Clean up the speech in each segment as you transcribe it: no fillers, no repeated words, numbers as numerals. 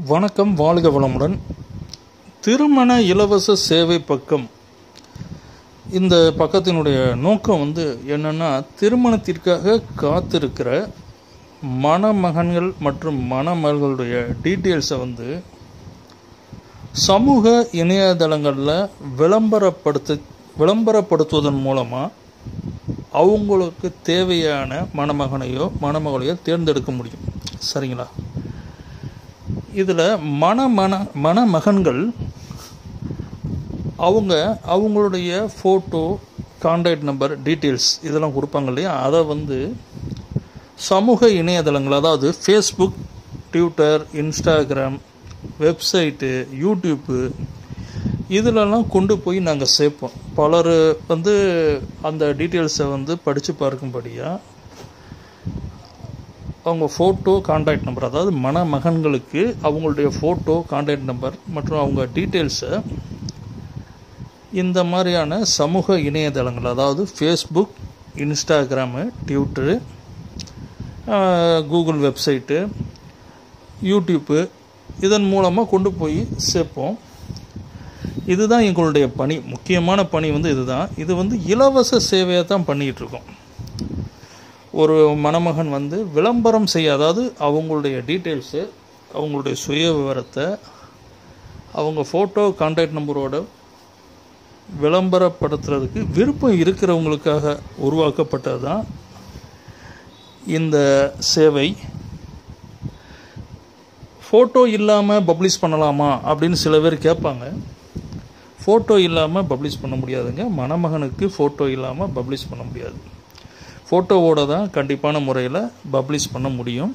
வணக்கம், வாழ்க வளமுடன். திருமண இலவச சேவை பக்கம். இந்த பக்கத்தினுடைய நோக்கம் என்னன்னா, திருமணத்திற்காக காத்திருக்கிற மணமகன்கள் மற்றும் மணமகளுடைய டீட்டெயில்ஸை சமூக இணையதளங்களில் விளம்பரப்படுத்துவதன் மூலமாக அவங்களுக்கு தேவையான மணமகனையோ மணமகளையோ தேர்ந்தெடுக்க முடியும். சரிங்களா? இதில் மணமகன்கள் அவங்களுடைய ஃபோட்டோ, கான்டாக்ட் நம்பர், டீட்டெயில்ஸ் இதெல்லாம் கொடுப்பாங்க இல்லையா? அதை சமூக இணையதளங்கள், அதாவது Facebook, Twitter, Instagram, website, YouTube இதிலெல்லாம் கொண்டு போய் நாங்கள் சேர்ப்போம். பலர் அந்த டீட்டெயில்ஸை படித்து பார்க்கும்படியாக அவங்க ஃபோட்டோ, கான்டாக்ட் நம்பர், அதாவது மணமகன்களுக்கு அவங்களுடைய ஃபோட்டோ, கான்டாக்ட் நம்பர் மற்றும் அவங்க டீட்டெயில்ஸை இந்த மாதிரியான சமூக இணையதளங்கள், அதாவது Facebook, Instagram, Twitter, Google website, YouTube இதன் மூலமாக கொண்டு போய் சேர்ப்போம். இதுதான் எங்களுடைய பணி. முக்கியமான பணி இதுதான். இது இலவச சேவையை தான் பண்ணிகிட்ருக்கோம். ஒரு மணமகன் விளம்பரம் செய்ய, அதாவது அவங்களுடைய டீட்டெயில்ஸு, அவங்களுடைய சுய விவரத்தை அவங்க ஃபோட்டோ, கான்டாக்ட் நம்பரோட விளம்பரப்படுத்துறதுக்கு விருப்பம் இருக்கிறவங்களுக்காக உருவாக்கப்பட்டது தான் இந்த சேவை. ஃபோட்டோ இல்லாமல் பப்ளிஷ் பண்ணலாமா அப்படின்னு சில பேர் கேட்பாங்க. ஃபோட்டோ இல்லாமல் பப்ளிஷ் பண்ண முடியாதுங்க. மணமகனுக்கு ஃபோட்டோ இல்லாமல் பப்ளிஷ் பண்ண முடியாது. ஃபோட்டோவோடு தான் கண்டிப்பான முறையில் பப்ளிஷ் பண்ண முடியும்.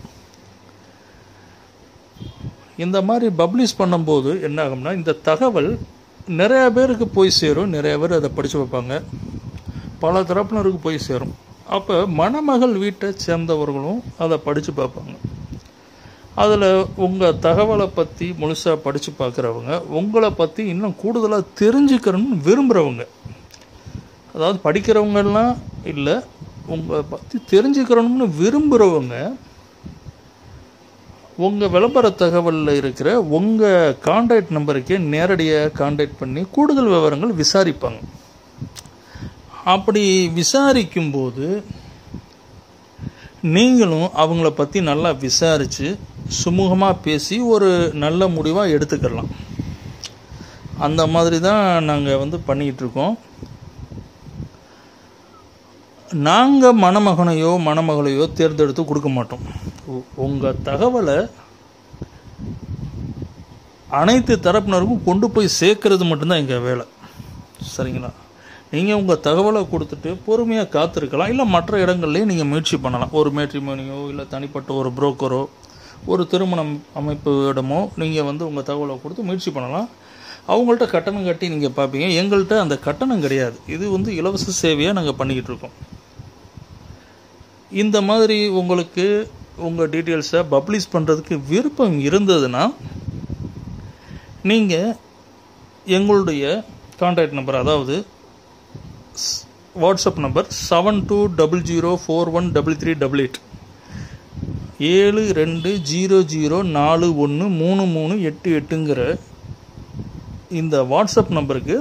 இந்த மாதிரி பப்ளிஷ் பண்ணும்போது என்ன ஆகும்னா, இந்த தகவல் நிறையா பேருக்கு போய் சேரும். நிறைய பேர் அதை படித்து வைப்பாங்க. பல தரப்பினருக்கு போய் சேரும். அப்போ மணமகள் வீட்டை சேர்ந்தவர்களும் அதை படித்து பார்ப்பாங்க. அதில் உங்கள் தகவலை பற்றி முழுசாக படித்து பார்க்குறவங்க, உங்களை பற்றி இன்னும் கூடுதலாக தெரிஞ்சுக்கணும்னு விரும்புகிறவங்க, அதாவது படிக்கிறவங்கெல்லாம் இல்லை, உங்களை பற்றி தெரிஞ்சுக்கிறணும்னு விரும்புகிறவங்க உங்கள் விளம்பர தகவலில் இருக்கிற உங்கள் கான்டாக்ட் நம்பருக்கே நேரடியாக கான்டாக்ட் பண்ணி கூடுதல் விவரங்கள் விசாரிப்பாங்க. அப்படி விசாரிக்கும்போது நீங்களும் அவங்கள பற்றி நல்லா விசாரித்து சுமூகமாக பேசி ஒரு நல்ல முடிவாக எடுத்துக்கலாம். அந்த மாதிரி தான் நாங்கள் பண்ணிக்கிட்டுருக்கோம். நாங்கள் மணமகனையோ மணமகளையோ தேர்ந்தெடுத்து கொடுக்க மாட்டோம். உங்கள் தகவலை அனைத்து தரப்பினருக்கும் கொண்டு போய் சேர்க்கறது மட்டும்தான் எங்கள் வேலை. சரிங்களா? நீங்கள் உங்கள் தகவலை கொடுத்துட்டு பொறுமையாக காத்திருக்கலாம். இல்லை மற்ற இடங்கள்லேயும் நீங்கள் முயற்சி பண்ணலாம். ஒரு மேட்ரிமோனியோ இல்லை தனிப்பட்ட ஒரு புரோக்கரோ ஒரு திருமணம் அமைப்பு இடமோ நீங்கள் உங்கள் தகவலை கொடுத்து முயற்சி பண்ணலாம். அவங்கள்ட்ட கட்டணம் கட்டி நீங்கள் பார்ப்பீங்க. எங்கள்கிட்ட அந்த கட்டணம் கிடையாது. இது இலவச சேவையாக நாங்கள் பண்ணிக்கிட்டு இருக்கோம். இந்த மாதிரி உங்களுக்கு உங்கள் டீட்டெயில்ஸை பப்ளிஷ் பண்ணுறதுக்கு விருப்பம் இருந்ததுன்னா நீங்கள் எங்களுடைய கான்டாக்ட் நம்பர், அதாவது வாட்ஸ்அப் நம்பர் 7200413388 7200413388ங்கிற இந்த வாட்ஸ்அப் நம்பருக்கு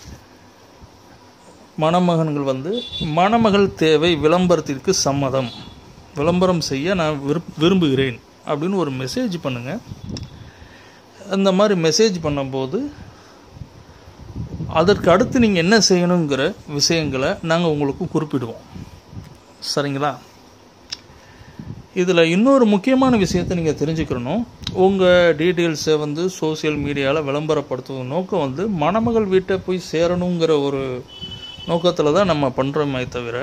மணமகன்கள் மணமகள் தேவை, விளம்பரத்திற்கு சம்மதம், விளம்பரம் செய்ய நான் விரும்புகிறேன் அப்படின்னு ஒரு மெசேஜ் பண்ணுங்கள். அந்த மாதிரி மெசேஜ் பண்ணும்போது அதற்கு அடுத்து நீங்கள் என்ன செய்யணுங்கிற விஷயங்களை நாங்கள் உங்களுக்கு குறிப்பிடுவோம். சரிங்களா? இதில் இன்னொரு முக்கியமான விஷயத்தை நீங்கள் தெரிஞ்சுக்கணும். உங்கள் டீட்டெயில்ஸை சோசியல் மீடியாவில் விளம்பரப்படுத்துவது நோக்கம் மணமகள் வீட்டை போய் சேரணுங்கிற ஒரு நோக்கத்தில் தான் நம்ம பண்ணுறோமே தவிர,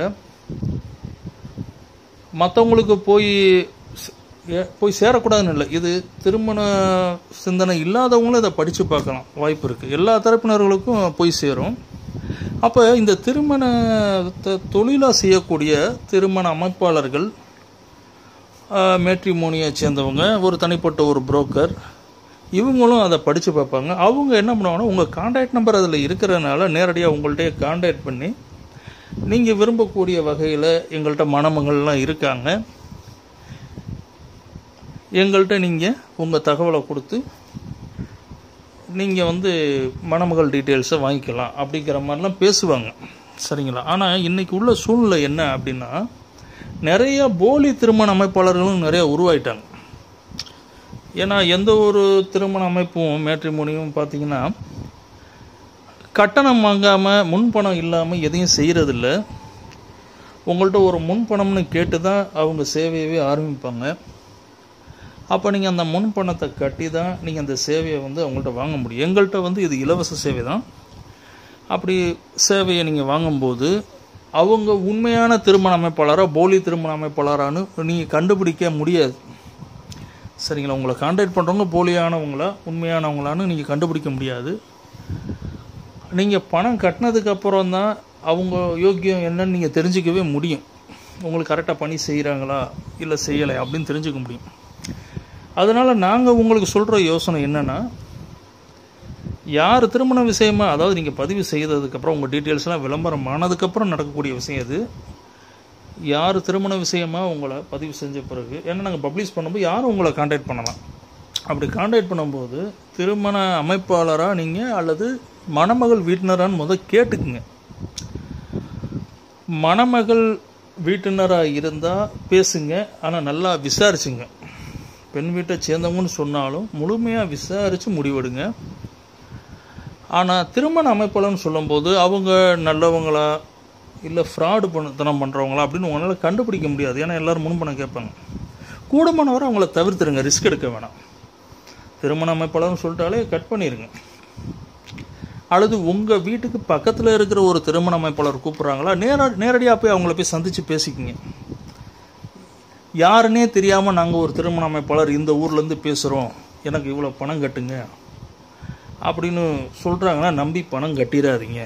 மற்றவங்களுக்கு போய் சேரக்கூடாதுன்னு இல்லை. இது திருமண சிந்தனை இல்லாதவங்களும் இதை படித்து பார்க்கலாம், வாய்ப்பு இருக்குது. எல்லா தரப்பினர்களுக்கும் போய் சேரும். அப்போ இந்த திருமணத்தை தொழிலாக செய்யக்கூடிய திருமண அமைப்பாளர்கள், மேட்ரிமோனியை சேர்ந்தவங்க, ஒரு தனிப்பட்ட ஒரு புரோக்கர், இவங்களும் அதை படித்து பார்ப்பாங்க. அவங்க என்ன பண்ணுவாங்கன்னா, உங்கள் கான்டாக்ட் நம்பர் அதில் இருக்கிறதுனால நேரடியாக உங்கள்கிட்ட கான்டாக்ட் பண்ணி நீங்கள் விரும்பக்கூடிய வகையில் எங்கள்கிட்ட மணமகள்லாம் இருக்காங்க, எங்கள்கிட்ட நீங்கள் உங்கள் தகவலை கொடுத்து நீங்கள் வந்து மணமகள் டீட்டெயில்ஸை வாங்கிக்கலாம் அப்படிங்கிற மாதிரிலாம் பேசுவாங்க. சரிங்களா? ஆனால் இன்றைக்கி உள்ள சூழ்நிலை என்ன அப்படின்னா, நிறைய போலி திருமண அமைப்பாளர்களும் நிறைய உருவாயிட்டாங்க. ஏன்னா எந்த ஒரு திருமண அமைப்பும் மேட்ரிமோனியும் பார்த்திங்கன்னா கட்டணம் வாங்காமல் முன்பணம் இல்லாமல் எதையும் செய்கிறதில்ல. உங்கள்கிட்ட ஒரு முன்பணம்னு கேட்டு தான் அவங்க சேவையவே ஆரம்பிப்பாங்க. அப்போ நீங்கள் அந்த முன்பணத்தை கட்டி தான் நீங்கள் அந்த சேவையை வந்து அவங்கள்ட்ட வாங்க முடியும். எங்கள்கிட்ட வந்து இது இலவச சேவை தான். அப்படி சேவையை நீங்கள் வாங்கும்போது அவங்க உண்மையான திருமண அமைப்பாளராக போலி திருமண அமைப்பாளரானு நீங்கள் கண்டுபிடிக்க முடியாது. சரிங்களா? உங்களை கான்டாக்ட் பண்ணுறவங்க போலியானவங்களா உண்மையானவங்களான்னு நீங்கள் கண்டுபிடிக்க முடியாது. நீங்கள் பணம் கட்டினதுக்கப்புறம் தான் அவங்க யோக்கியம் என்னன்னு நீங்கள் தெரிஞ்சிக்கவே முடியும். உங்களுக்கு கரெக்டாக பணி செய்கிறாங்களா இல்லை செய்யலை அப்படின்னு தெரிஞ்சுக்க முடியும். அதனால் நாங்கள் உங்களுக்கு சொல்கிற யோசனை என்னென்னா, யார் திருமண விஷயமாக, அதாவது நீங்கள் பதிவு செய்ததுக்கப்புறம் உங்கள் டீட்டெயில்ஸ்லாம் விளம்பரம் ஆனதுக்கப்புறம் நடக்கக்கூடிய விஷயம் இது. யார் திருமண விஷயமாக உங்களை பதிவு செஞ்ச பிறகு, ஏன்னா நாங்கள் பப்ளிஷ் பண்ணும்போது யாரும் உங்களை கான்டாக்ட் பண்ணலாம். அப்படி கான்டாக்ட் பண்ணும்போது திருமண அமைப்பாளராக நீங்கள் அல்லது மணமகள் வீட்டினரான்னு கேட்டுக்குங்க. மணமகள் வீட்டினராக இருந்தால் பேசுங்க, ஆனால் நல்லா விசாரிச்சுங்க. பெண் வீட்டை சேர்ந்தவங்கன்னு சொன்னாலும் முழுமையாக விசாரித்து முடிவெடுங்க. ஆனால் திருமண அமைப்பாளர்னு சொல்லும்போது அவங்க நல்லவங்களா இல்லை ஃப்ராடு தனம் பண்ணுறவங்களா அப்படின்னு உங்களால் கண்டுபிடிக்க முடியாது. ஏன்னா எல்லோரும் முன்பணம் கேட்பாங்க. கூடுமானவரை அவங்கள தவிர்த்துருங்க, ரிஸ்க் எடுக்க வேணாம். திருமண அமைப்பாளர்னு சொல்லிட்டாலே கட் பண்ணிடுங்க. அல்லது உங்கள் வீட்டுக்கு பக்கத்தில் இருக்கிற ஒரு திருமண அமைப்பாளர் கூப்பிட்றாங்களா, நேரடியாக போய் அவங்கள போய் சந்தித்து பேசிக்கிங்க. யாருன்னே தெரியாமல் நாங்கள் ஒரு திருமண அமைப்பாளர் இந்த ஊர்லேருந்து பேசுகிறோம், எனக்கு இவ்வளோ பணம் கட்டுங்க அப்படின்னு சொல்கிறாங்கன்னா நம்பி பணம் கட்டிடாதீங்க.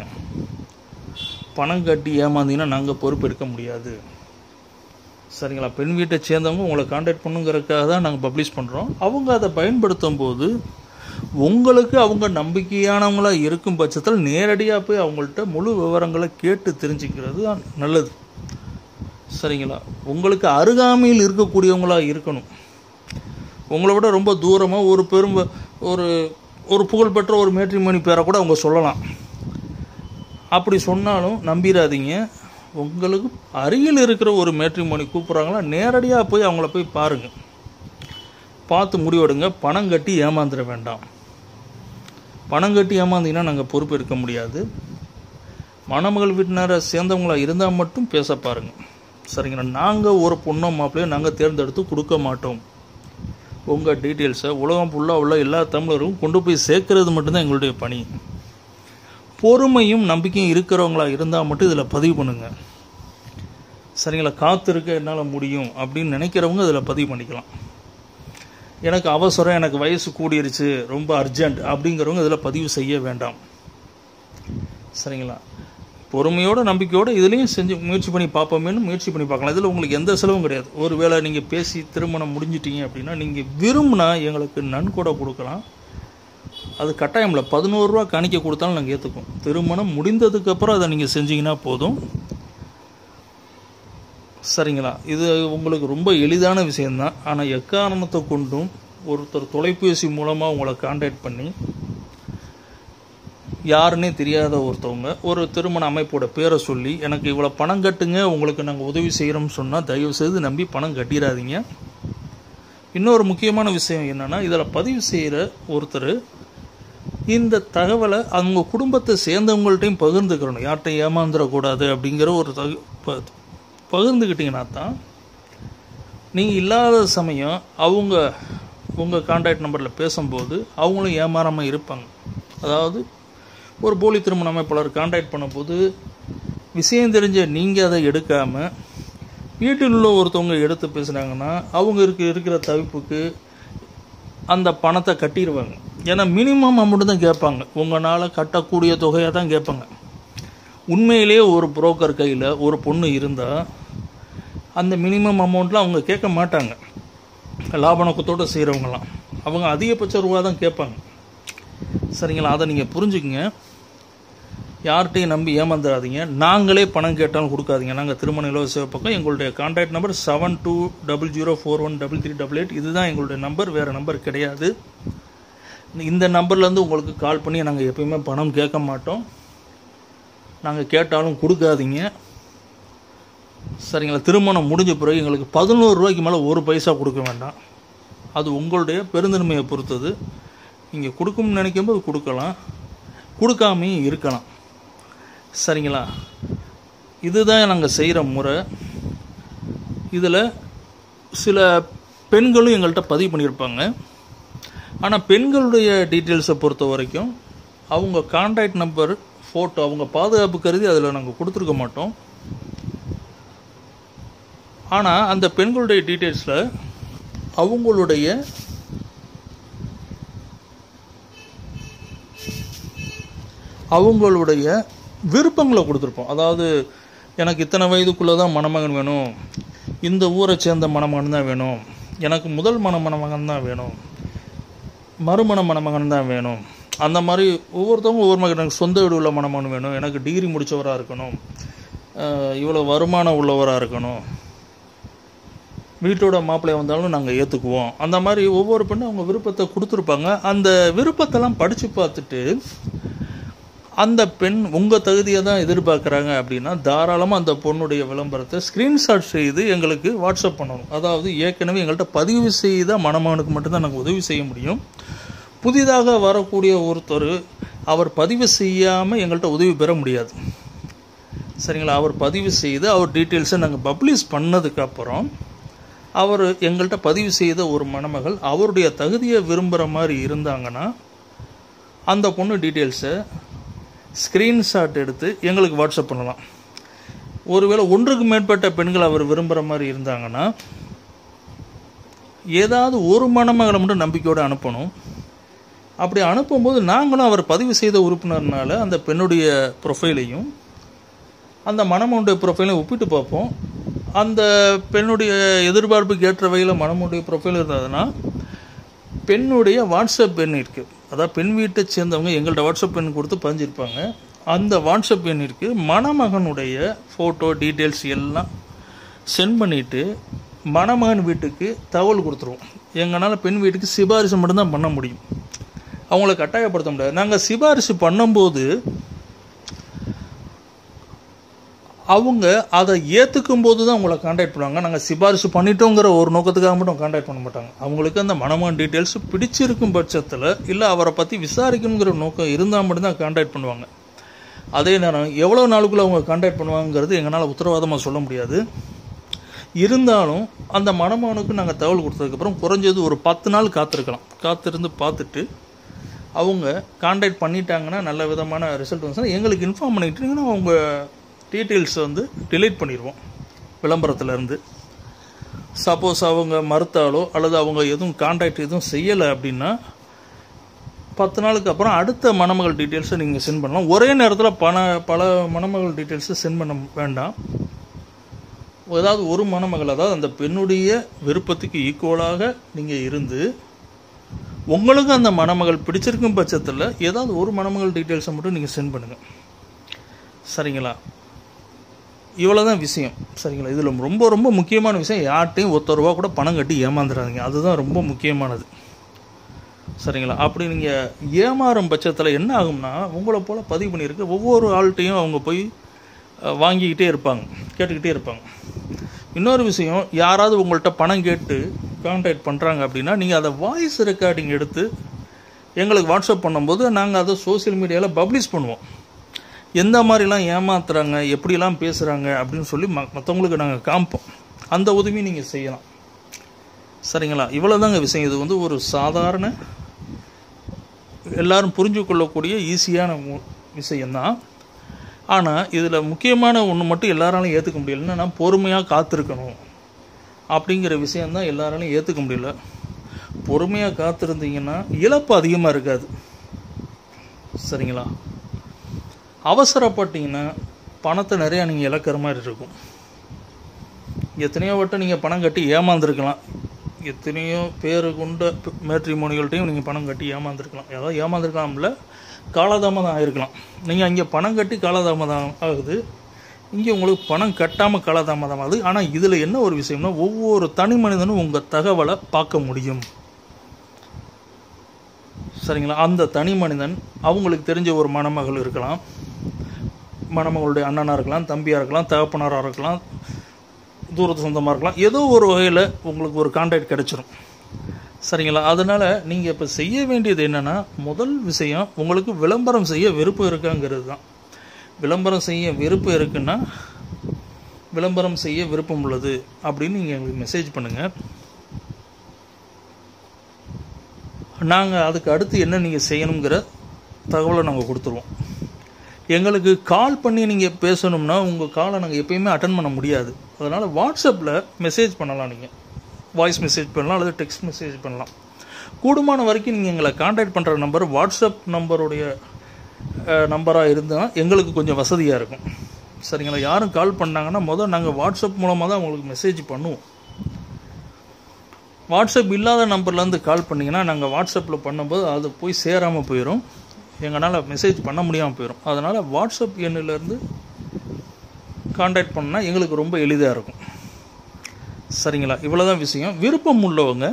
பணம் கட்டி ஏமாந்தீங்கன்னா நாங்கள் பொறுப்பு எடுக்க முடியாது. சரிங்களா? பெண் வீட்டை சேர்ந்தவங்க உங்களை கான்டாக்ட் பண்ணுங்கிறதுக்காக தான் நாங்கள் பப்ளிஷ் பண்ணுறோம். அவங்க அதை பயன்படுத்தும் போது உங்களுக்கு அவங்க நம்பிக்கையானவங்களாக இருக்கும் பட்சத்தில் நேரடியாக போய் அவங்கள்ட்ட முழு விவரங்களை கேட்டு தெரிஞ்சுக்கிறது தான் நல்லது. சரிங்களா? உங்களுக்கு அருகாமையில் இருக்கக்கூடியவங்களாக இருக்கணும். உங்களை விட ரொம்ப தூரமாக ஒரு புகழ்பெற்ற ஒரு மேட்ரிமோனி பேரை கூட அவங்க சொல்லலாம். அப்படி சொன்னாலும் நம்பிடாதீங்க. உங்களுக்கு அருகில் இருக்கிற ஒரு மேட்ரிமோனி கூப்பிட்றாங்களா, நேரடியாக போய் அவங்கள போய் பாருங்கள், பார்த்து முடிவெடுங்க. பணம் கட்டி ஏமாந்துட வேண்டாம். பணம் கட்டி ஏமாந்தீங்கன்னா நாங்கள் பொறுப்பு எடுக்க முடியாது. மணமகள் வீட்டினரை சேர்ந்தவங்களாக இருந்தால் மட்டும் பேச பாருங்கள். சரிங்களா? நாங்கள் ஒரு பொண்ணோ மாப்பிள்ளையோ நாங்கள் தேர்ந்தெடுத்து கொடுக்க மாட்டோம். உங்கள் டீட்டெயில்ஸை உலகம் ஃபுல்லாக உள்ள எல்லா தமிழரும் கொண்டு போய் சேர்க்கறது மட்டும்தான் எங்களுடைய பணி. பொறுமையும் நம்பிக்கையும் இருக்கிறவங்களா இருந்தால் மட்டும் இதில் பதிவு பண்ணுங்கள். சரிங்களா? காத்திருக்க என்னால் முடியும் அப்படின்னு நினைக்கிறவங்க இதில் பதிவு பண்ணிக்கலாம். எனக்கு அவசரம், எனக்கு வயசு கூடிருச்சு, ரொம்ப அர்ஜென்ட் அப்படிங்கிறவங்க இதில் பதிவு செய்ய வேண்டாம். சரிங்களா? பொறுமையோட நம்பிக்கையோடு இதுலேயும் செஞ்சு முயற்சி பண்ணி பார்ப்போமேனு முயற்சி பண்ணி பார்க்கலாம். இதில் உங்களுக்கு எந்த செலவும் கிடையாது. ஒரு வேளை நீங்கள் பேசி திருமணம் முடிஞ்சிட்டீங்க அப்படின்னா நீங்கள் விரும்பினா எங்களுக்கு நன்கொடை கொடுக்கலாம். அது கட்டாயம் இல்லை. 11 ரூபா காணிக்க கொடுத்தாலும் நாங்கள் ஏற்றுக்கோம். திருமணம் முடிந்ததுக்கப்புறம் அதை நீங்கள் செஞ்சீங்கன்னா போதும். சரிங்களா? இது உங்களுக்கு ரொம்ப எளிதான விஷயந்தான். ஆனால் எக்காரணத்தை கொண்டும் ஒருத்தர் தொலைபேசி மூலமாக உங்களை கான்டாக்ட் பண்ணி யாருன்னே தெரியாத ஒருத்தவங்க ஒரு திருமண அமைப்போட பேரை சொல்லி எனக்கு இவ்வளோ பணம் கட்டுங்க, உங்களுக்கு நாங்கள் உதவி செய்கிறோம்னு சொன்னால் தயவுசெய்து நம்பி பணம் கட்டிடாதீங்க. இன்னொரு முக்கியமான விஷயம் என்னென்னா, இதில் பதிவு செய்கிற ஒருத்தர் இந்த தகவலை அவங்க குடும்பத்தை சேர்ந்தவங்கள்ட்டையும் பகிர்ந்துக்கிறணும். யார்கிட்டையும் ஏமாந்துடக்கூடாது அப்படிங்கிற ஒரு பகிர்ந்துக்கிட்டிங்கன்னா தான் நீங்கள் இல்லாத சமயம் அவங்க உங்கள் கான்டாக்ட் நம்பரில் பேசும்போது அவங்களும் ஏமாறாமல் இருப்பாங்க. அதாவது ஒரு போலி திருமண அமைப்பாளர் கான்டாக்ட் பண்ணும்போது விஷயம் தெரிஞ்ச நீங்கள் அதை எடுக்காமல் வீட்டில் உள்ள ஒருத்தவங்க எடுத்து பேசுனாங்கன்னா அவங்க இருக்கிற தவிப்புக்கு அந்த பணத்தை கட்டிடுவாங்க. ஏன்னா மினிமம் அமௌண்ட்டு தான் கேட்பாங்க. உங்களால் கட்டக்கூடிய தொகையாக தான் கேட்பாங்க. உண்மையிலேயே ஒரு புரோக்கர் கையில் ஒரு பொண்ணு இருந்தால் அந்த மினிமம் அமௌண்ட்டில் அவங்க கேட்க மாட்டாங்க. லாப நோக்கத்தோடு செய்கிறவங்களாம் அவங்க அதிகபட்ச ரூபா தான் கேட்பாங்க. சரிங்களா? அதை நீங்கள் புரிஞ்சுக்குங்க. யார்கிட்டையும் நம்பி ஏமாந்துடாதீங்க. நாங்களே பணம் கேட்டாலும் கொடுக்காதீங்க. நாங்கள் திருமண இலவச பக்கம் எங்களுடைய கான்டாக்ட் நம்பர் 7200413388. இதுதான் எங்களுடைய நம்பர், வேறு நம்பர் கிடையாது. இந்த நம்பர்லேருந்து உங்களுக்கு கால் பண்ணி நாங்கள் எப்பயுமே பணம் கேட்க மாட்டோம். நாங்கள் கேட்டாலும் கொடுக்காதீங்க, சரிங்களா? திருமணம் முடிஞ்ச பிறகு எங்களுக்கு 11 ரூபாய்க்கு மேலே ஒரு பைசா கொடுக்க வேண்டாம். அது உங்களுடைய பெருந்தன்மையை பொறுத்தது. நீங்கள் கொடுக்கும்னு நினைக்கும்போது கொடுக்கலாம், கொடுக்காமையும் இருக்கலாம், சரிங்களா? இதுதான் நாங்கள் செய்கிற முறை. இதில் சில பெண்களும் எங்கள்கிட்ட பதிவு பண்ணியிருப்பாங்க. ஆனால் பெண்களுடைய டீட்டெயில்ஸை பொறுத்த வரைக்கும் அவங்க கான்டாக்ட் நம்பர், ஃபோட்டோ அவங்க பாதுகாப்பு கருதி அதில் நாங்கள் கொடுத்துருக்க மாட்டோம். ஆனால் அந்த பெண்களுடைய டீட்டெயில்ஸில் அவங்களுடைய விருப்பங்களை கொடுத்துருப்போம். அதாவது எனக்கு இத்தனை வயதுக்குள்ளே தான் மணமகன் வேணும், இந்த ஊரை சேர்ந்த மணமகன் தான் வேணும், எனக்கு முதல் மணமகன் தான் வேணும், மறுமண மணமகன் தான் வேணும். அந்த மாதிரி ஒவ்வொருத்தவங்க ஒவ்வொரு மகன், எனக்கு சொந்த வீடு உள்ள மணமகன் வேணும், எனக்கு டிகிரி முடித்தவராக இருக்கணும், இவ்வளோ வருமானம் உள்ளவராக இருக்கணும், வீட்டோட மாப்பிள்ளை வந்தாலும் நாங்கள் ஏற்றுக்குவோம். அந்த மாதிரி ஒவ்வொரு பெண்ணும் அவங்க விருப்பத்தை கொடுத்துருப்பாங்க. அந்த விருப்பத்தெல்லாம் படித்து பார்த்துட்டு அந்த பெண் உங்கள் தகுதியை தான் எதிர்பார்க்குறாங்க அப்படின்னா தாராளமாக அந்த பொண்ணுடைய விளம்பரத்தை ஸ்க்ரீன்ஷாட் செய்து எங்களுக்கு வாட்ஸ்அப் பண்ணணும். அதாவது ஏற்கனவே எங்கள்கிட்ட பதிவு செய்த மணமகனுக்கு மட்டும்தான் நாங்கள் உதவி செய்ய முடியும். புதிதாக வரக்கூடிய ஒருத்தர் அவர் பதிவு செய்யாமல் எங்கள்கிட்ட உதவி பெற முடியாது, சரிங்களா? அவர் பதிவு செய்து அவர் டீட்டெயில்ஸை நாங்கள் பப்ளிஷ் பண்ணதுக்கப்புறம் அவர் எங்கள்கிட்ட பதிவு செய்த ஒரு மணமகள் அவருடைய தகுதியை விரும்புகிற மாதிரி இருந்தாங்கன்னா அந்த பொண்ணு டீட்டெயில்ஸை ஸ்க்ரீன்ஷாட் எடுத்து எங்களுக்கு வாட்ஸ்அப் பண்ணலாம். ஒருவேளை ஒன்றுக்கு மேற்பட்ட பெண்கள் அவர் விரும்புகிற மாதிரி இருந்தாங்கன்னா ஏதாவது ஒரு மணமகளை மட்டும் நம்பிக்கையோடு அனுப்பணும். அப்படி அனுப்பும்போது நாங்களும் அவர் பதிவு செய்த உறுப்பினர்னால அந்த பெண்ணுடைய ப்ரொஃபைலையும் அந்த மணமனுடைய ப்ரொஃபைலையும் ஒப்பிட்டு பார்ப்போம். அந்த பெண்ணுடைய எதிர்பார்ப்புக்கு ஏற்ற வகையில் மணமனுடைய ப்ரொஃபைல் இருந்ததுன்னா பெண்ணுடைய வாட்ஸ்அப் எண் இருக்குது. அதாவது பெண் வீட்டை சேர்ந்தவங்க எங்கள்கிட்ட வாட்ஸ்அப் எண் கொடுத்து பதிஞ்சிருப்பாங்க. அந்த வாட்ஸ்அப் எண்ணிற்கு மணமகனுடைய ஃபோட்டோ டீட்டெயில்ஸ் எல்லாம் சென்ட் பண்ணிவிட்டு மணமகன் வீட்டுக்கு தகவல் கொடுத்துருவோம். எங்களால் பெண் வீட்டுக்கு சிபாரிசு மட்டும்தான் பண்ண முடியும், அவங்கள கட்டாயப்படுத்த முடியாது. நாங்கள் சிபாரிசு பண்ணும்போது அவங்க அதை ஏற்றுக்கும் போது தான் உங்களை கான்டாக்ட் பண்ணுவாங்க. நாங்கள் சிபாரிசு பண்ணிட்டோங்கிற ஒரு நோக்கத்துக்காக மட்டும் கான்டாக்ட் பண்ண மாட்டாங்க. அவங்களுக்கு அந்த மணமகன் டீட்டெயில்ஸ் பிடிச்சிருக்கும் பட்சத்தில் இல்லை அவரை பற்றி விசாரிக்கணுங்கிற நோக்கம் இருந்தால் மட்டும்தான் கான்டாக்ட் பண்ணுவாங்க. அதே நேரம் எவ்வளோ நாளுக்குள்ளே அவங்க கான்டாக்ட் பண்ணுவாங்கிறது எங்களால் உத்தரவாதமாக சொல்ல முடியாது. இருந்தாலும் அந்த மணமகனுக்கு நாங்கள் தகவல் கொடுத்ததுக்கப்புறம் குறைஞ்சது ஒரு 10 நாள் காத்திருக்கலாம். காத்திருந்து பார்த்துட்டு அவங்க கான்டாக்ட் பண்ணிட்டாங்கன்னா நல்ல விதமான ரிசல்ட் வந்துச்சுன்னா எங்களுக்கு இன்ஃபார்ம் பண்ணிக்கிட்டீங்கன்னா அவங்க டீட்டெயில்ஸை வந்து டிலீட் பண்ணிடுவோம் விளம்பரத்துலேருந்து. சப்போஸ் அவங்க மறுத்தாலோ அல்லது அவங்க எதுவும் கான்டாக்ட் எதுவும் செய்யலை அப்படின்னா 10 நாளுக்கு அப்புறம் அடுத்த மணமகள் டீட்டெயில்ஸை நீங்கள் சென்ட் பண்ணலாம். ஒரே நேரத்தில் பல மணமகள் டீட்டெயில்ஸை சென்ட் பண்ண வேண்டாம். ஏதாவது ஒரு மணமகள், அதாவது அந்த பெண்ணுடைய விருப்பத்துக்கு ஈக்குவலாக நீங்கள் இருந்து உங்களுக்கு அந்த மணமகள் பிடிச்சிருக்கும் பட்சத்தில் ஏதாவது ஒரு மணமகள் டீட்டெயில்ஸை மட்டும் நீங்கள் சென்ட் பண்ணுங்கள், சரிங்களா? இவ்வளோ தான் விஷயம், சரிங்களா? இதில் ரொம்ப ரொம்ப முக்கியமான விஷயம், யார்கிட்டையும் ₹1 கூட பணம் கட்டி ஏமாந்துடாதீங்க. அதுதான் ரொம்ப முக்கியமானது, சரிங்களா? அப்படி நீங்கள் ஏமாறும் பட்சத்தில் என்ன ஆகும்னா உங்களை போல் பதிவு பண்ணியிருக்கு ஒவ்வொரு ஆள்கிட்டையும் அவங்க போய் வாங்கிக்கிட்டே இருப்பாங்க, கேட்டுக்கிட்டே இருப்பாங்க. இன்னொரு விஷயம், யாராவது உங்கள்கிட்ட பணம் கேட்டு கான்டாக்ட் பண்ணுறாங்க அப்படின்னா நீங்கள் அதை வாய்ஸ் ரெக்கார்டிங் எடுத்து எங்களுக்கு வாட்ஸ்அப் பண்ணும்போது நாங்கள் அதை சோசியல் மீடியாவில் பப்ளிஷ் பண்ணுவோம். எந்த மாதிரிலாம் ஏமாத்துறாங்க, எப்படிலாம் பேசுகிறாங்க அப்படின்னு சொல்லி மற்றவங்களுக்கு நாங்கள் காமிப்போம். அந்த உதவியும் நீங்கள் செய்யலாம், சரிங்களா? இவ்வளோதாங்க விஷயம். இது வந்து ஒரு சாதாரண எல்லாரும் புரிஞ்சு கொள்ளக்கூடிய ஈஸியான விஷயந்தான். ஆனால் இதில் முக்கியமான ஒன்று மட்டும் எல்லாராலையும் ஏற்றுக்க முடியல. என்னன்னா பொறுமையாக காத்திருக்கணும் அப்படிங்கிற விஷயந்தான் எல்லாராலையும் ஏற்றுக்க முடியல. பொறுமையாக காத்திருந்தீங்கன்னா இழப்பு அதிகமாக இருக்காது, சரிங்களா? அவசரப்பட்டீங்கன்னா பணத்தை நிறையா நீங்கள் இழக்கிற மாதிரி இருக்கும். எத்தனையோ வட்டம் நீங்கள் பணம் கட்டி ஏமாந்துருக்கலாம். எத்தனையோ பேரு கொண்ட மேட்ரிமோனிகள்கிட்டையும் நீங்கள் பணம் கட்டி ஏமாந்துருக்கலாம். ஏதாவது ஏமாந்துருக்கலாம்ல, காலதாமதம் ஆகிருக்கலாம். நீங்கள் அங்கே பணம் கட்டி காலதாமதம் ஆகுது, இங்கே உங்களுக்கு பணம் கட்டாமல் காலதாமதம் ஆகுது. ஆனால் இதில் என்ன ஒரு விஷயம்னா, ஒவ்வொரு தனி மனிதனும் உங்கள் தகவலை பார்க்க முடியும். சரிங்களா? அந்த தனி மனிதன் அவங்களுக்கு தெரிஞ்ச ஒரு மணமகள் இருக்கலாம், மணமகளுடைய அண்ணனாக இருக்கலாம், தம்பியாக இருக்கலாம், தகப்பனாராக இருக்கலாம், தூரத்து சொந்தமாக இருக்கலாம். ஏதோ ஒரு வகையில் உங்களுக்கு ஒரு கான்டாக்ட் கிடச்சிரும். சரிங்களா? அதனால் நீங்கள் இப்போ செய்ய வேண்டியது என்னென்னா, முதல் விஷயம் உங்களுக்கு விளம்பரம் செய்ய விருப்பம் இருக்காங்கிறது தான். விளம்பரம் செய்ய விருப்பம் இருக்குன்னா, விளம்பரம் செய்ய விருப்பம் உள்ளது அப்படின்னு நீங்கள் எங்களுக்கு மெசேஜ் பண்ணுங்கள். நாங்கள் அதுக்கு அடுத்து என்ன நீங்கள் செய்யணுங்கிற தகவலை நாங்கள் கொடுத்துருவோம். எங்களுக்கு கால் பண்ணி நீங்கள் பேசணும்னா உங்கள் காலை நாங்கள் எப்பயுமே அட்டன் பண்ண முடியாது. அதனால் வாட்ஸ்அப்பில் மெசேஜ் பண்ணலாம். நீங்கள் வாய்ஸ் மெசேஜ் பண்ணலாம் அல்லது டெக்ஸ்ட் மெசேஜ் பண்ணலாம். கூடுமான வரைக்கும் நீங்கள் எங்களை கான்டாக்ட் பண்ணுற நம்பர் வாட்ஸ்அப் நம்பருடைய நம்பராக இருந்தால் எங்களுக்கு கொஞ்சம் வசதியாக இருக்கும். சரிங்களா? யாரும் கால் பண்ணாங்கன்னா முதல் நாங்கள் வாட்ஸ்அப் மூலமாக தான் உங்களுக்கு மெசேஜ் பண்ணுவோம். வாட்ஸ்அப் இல்லாத நம்பர்லேருந்து கால் பண்ணிங்கன்னா நாங்கள் வாட்ஸ்அப்பில் பண்ணும்போது அது போய் சேராமல் போயிடும், எங்களால் மெசேஜ் பண்ண முடியாமல் போயிடும். அதனால் வாட்ஸ்அப் எண்ணிலேருந்து கான்டாக்ட் பண்ணால் எங்களுக்கு ரொம்ப எளிதாக இருக்கும். சரிங்களா? இவ்வளோதான் விஷயம். விருப்பம் உள்ளவங்க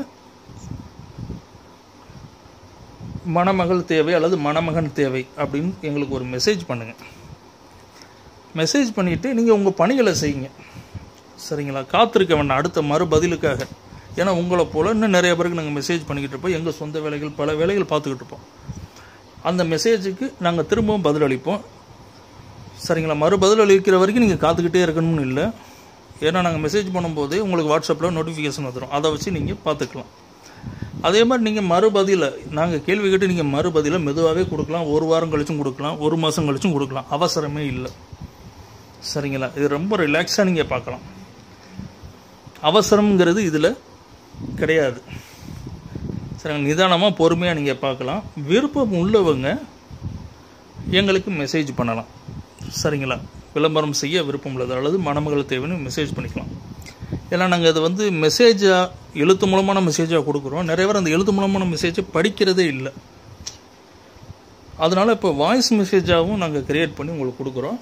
மணமகள் தேவை அல்லது மணமகன் தேவை அப்படின்னு எங்களுக்கு ஒரு மெசேஜ் பண்ணுங்கள். மெசேஜ் பண்ணிவிட்டு நீங்கள் உங்கள் பணிகளை செய்யுங்க. சரிங்களா? காத்திருக்க வேண்டாம் அடுத்த மறுபதிலுக்காக. ஏன்னா உங்களை போல் இன்னும் நிறைய பேருக்கு நாங்கள் மெசேஜ் பண்ணிக்கிட்டு இருப்போம். எங்கள் சொந்த வேலைகள் பல வேலைகள் பார்த்துக்கிட்டு இருப்போம். அந்த மெசேஜுக்கு நாங்கள் திரும்பவும் பதில் அளிப்போம். சரிங்களா? மறுபதில் அளிக்கிற வரைக்கும் நீங்கள் காத்துக்கிட்டே இருக்கணும்னு இல்லை. ஏன்னா நாங்கள் மெசேஜ் பண்ணும்போது உங்களுக்கு வாட்ஸ்அப்பில் நோட்டிஃபிகேஷன் வந்துடும், அதை வச்சு நீங்கள் பார்த்துக்கலாம். அதே மாதிரி நீங்கள் மறுபதியில் நாங்கள் கேள்வி கேட்டு நீங்கள் மறுபதியில் மெதுவாகவே கொடுக்கலாம். ஒரு வாரம் கழிச்சும் கொடுக்கலாம், ஒரு மாதம் கழிச்சும் கொடுக்கலாம், அவசரமே இல்லை. சரிங்களா? இது ரொம்ப ரிலாக்ஸாக நீங்கள் பார்க்கலாம். அவசரம்ங்கிறது இதில் கிடையாது. சரிங்க, நிதானமாக பொறுமையாக நீங்கள் பார்க்கலாம். விருப்பம் உள்ளவங்க எங்களுக்கு மெசேஜ் பண்ணலாம். சரிங்களா? விளம்பரம் செய்ய விருப்பம் உள்ளது அல்லது மணமகள் தேவைன்னு மெசேஜ் பண்ணிக்கலாம். ஏன்னா நாங்கள் அதை வந்து மெசேஜாக எழுத்து மூலமான மெசேஜாக கொடுக்குறோம். நிறைய பேர் அந்த எழுத்து மூலமான மெசேஜை படிக்கிறதே இல்லை. அதனால் இப்போ வாய்ஸ் மெசேஜாகவும் நாங்கள் க்ரியேட் பண்ணி உங்களுக்கு கொடுக்குறோம்.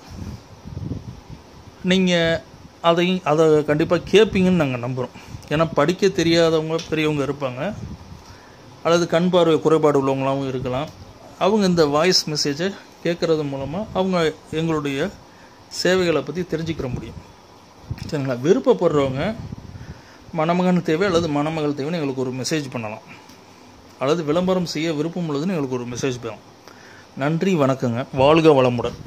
நீங்கள் அதை கண்டிப்பாக கேட்பீங்கன்னு நாங்கள் நம்புகிறோம். ஏன்னா படிக்க தெரியாதவங்க பெரியவங்க இருப்பாங்க, அல்லது கண் பார்வை குறைபாடு உள்ளவங்களாகவும் இருக்கலாம். அவங்க இந்த வாய்ஸ் மெசேஜை கேட்குறது மூலமாக அவங்க எங்களுடைய சேவைகளை பற்றி தெரிஞ்சுக்கிற முடியும். சரிங்களா? விருப்பப்படுறவங்க மணமகன் தேவை அல்லது மணமகள் தேவைன்னு எங்களுக்கு ஒரு மெசேஜ் பண்ணலாம், அல்லது விளம்பரம் செய்ய விருப்பம் உள்ளதுன்னு எங்களுக்கு ஒரு மெசேஜ் பண்ணலாம். நன்றி, வணக்கங்க. வாழ்க வளமுடன்.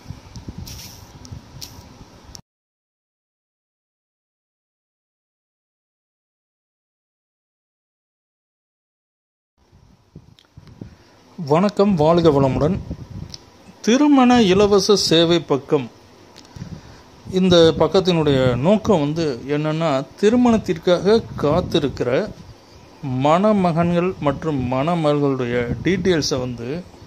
வணக்கம், வாழ்க வளமுடன். திருமண இலவச சேவை பக்கம். இந்த பக்கத்தினுடைய நோக்கம் வந்து என்னென்னா, திருமணத்திற்காக காத்திருக்கிற மணமகன்கள் மற்றும் மணமகளுடைய டீட்டெயில்ஸை வந்து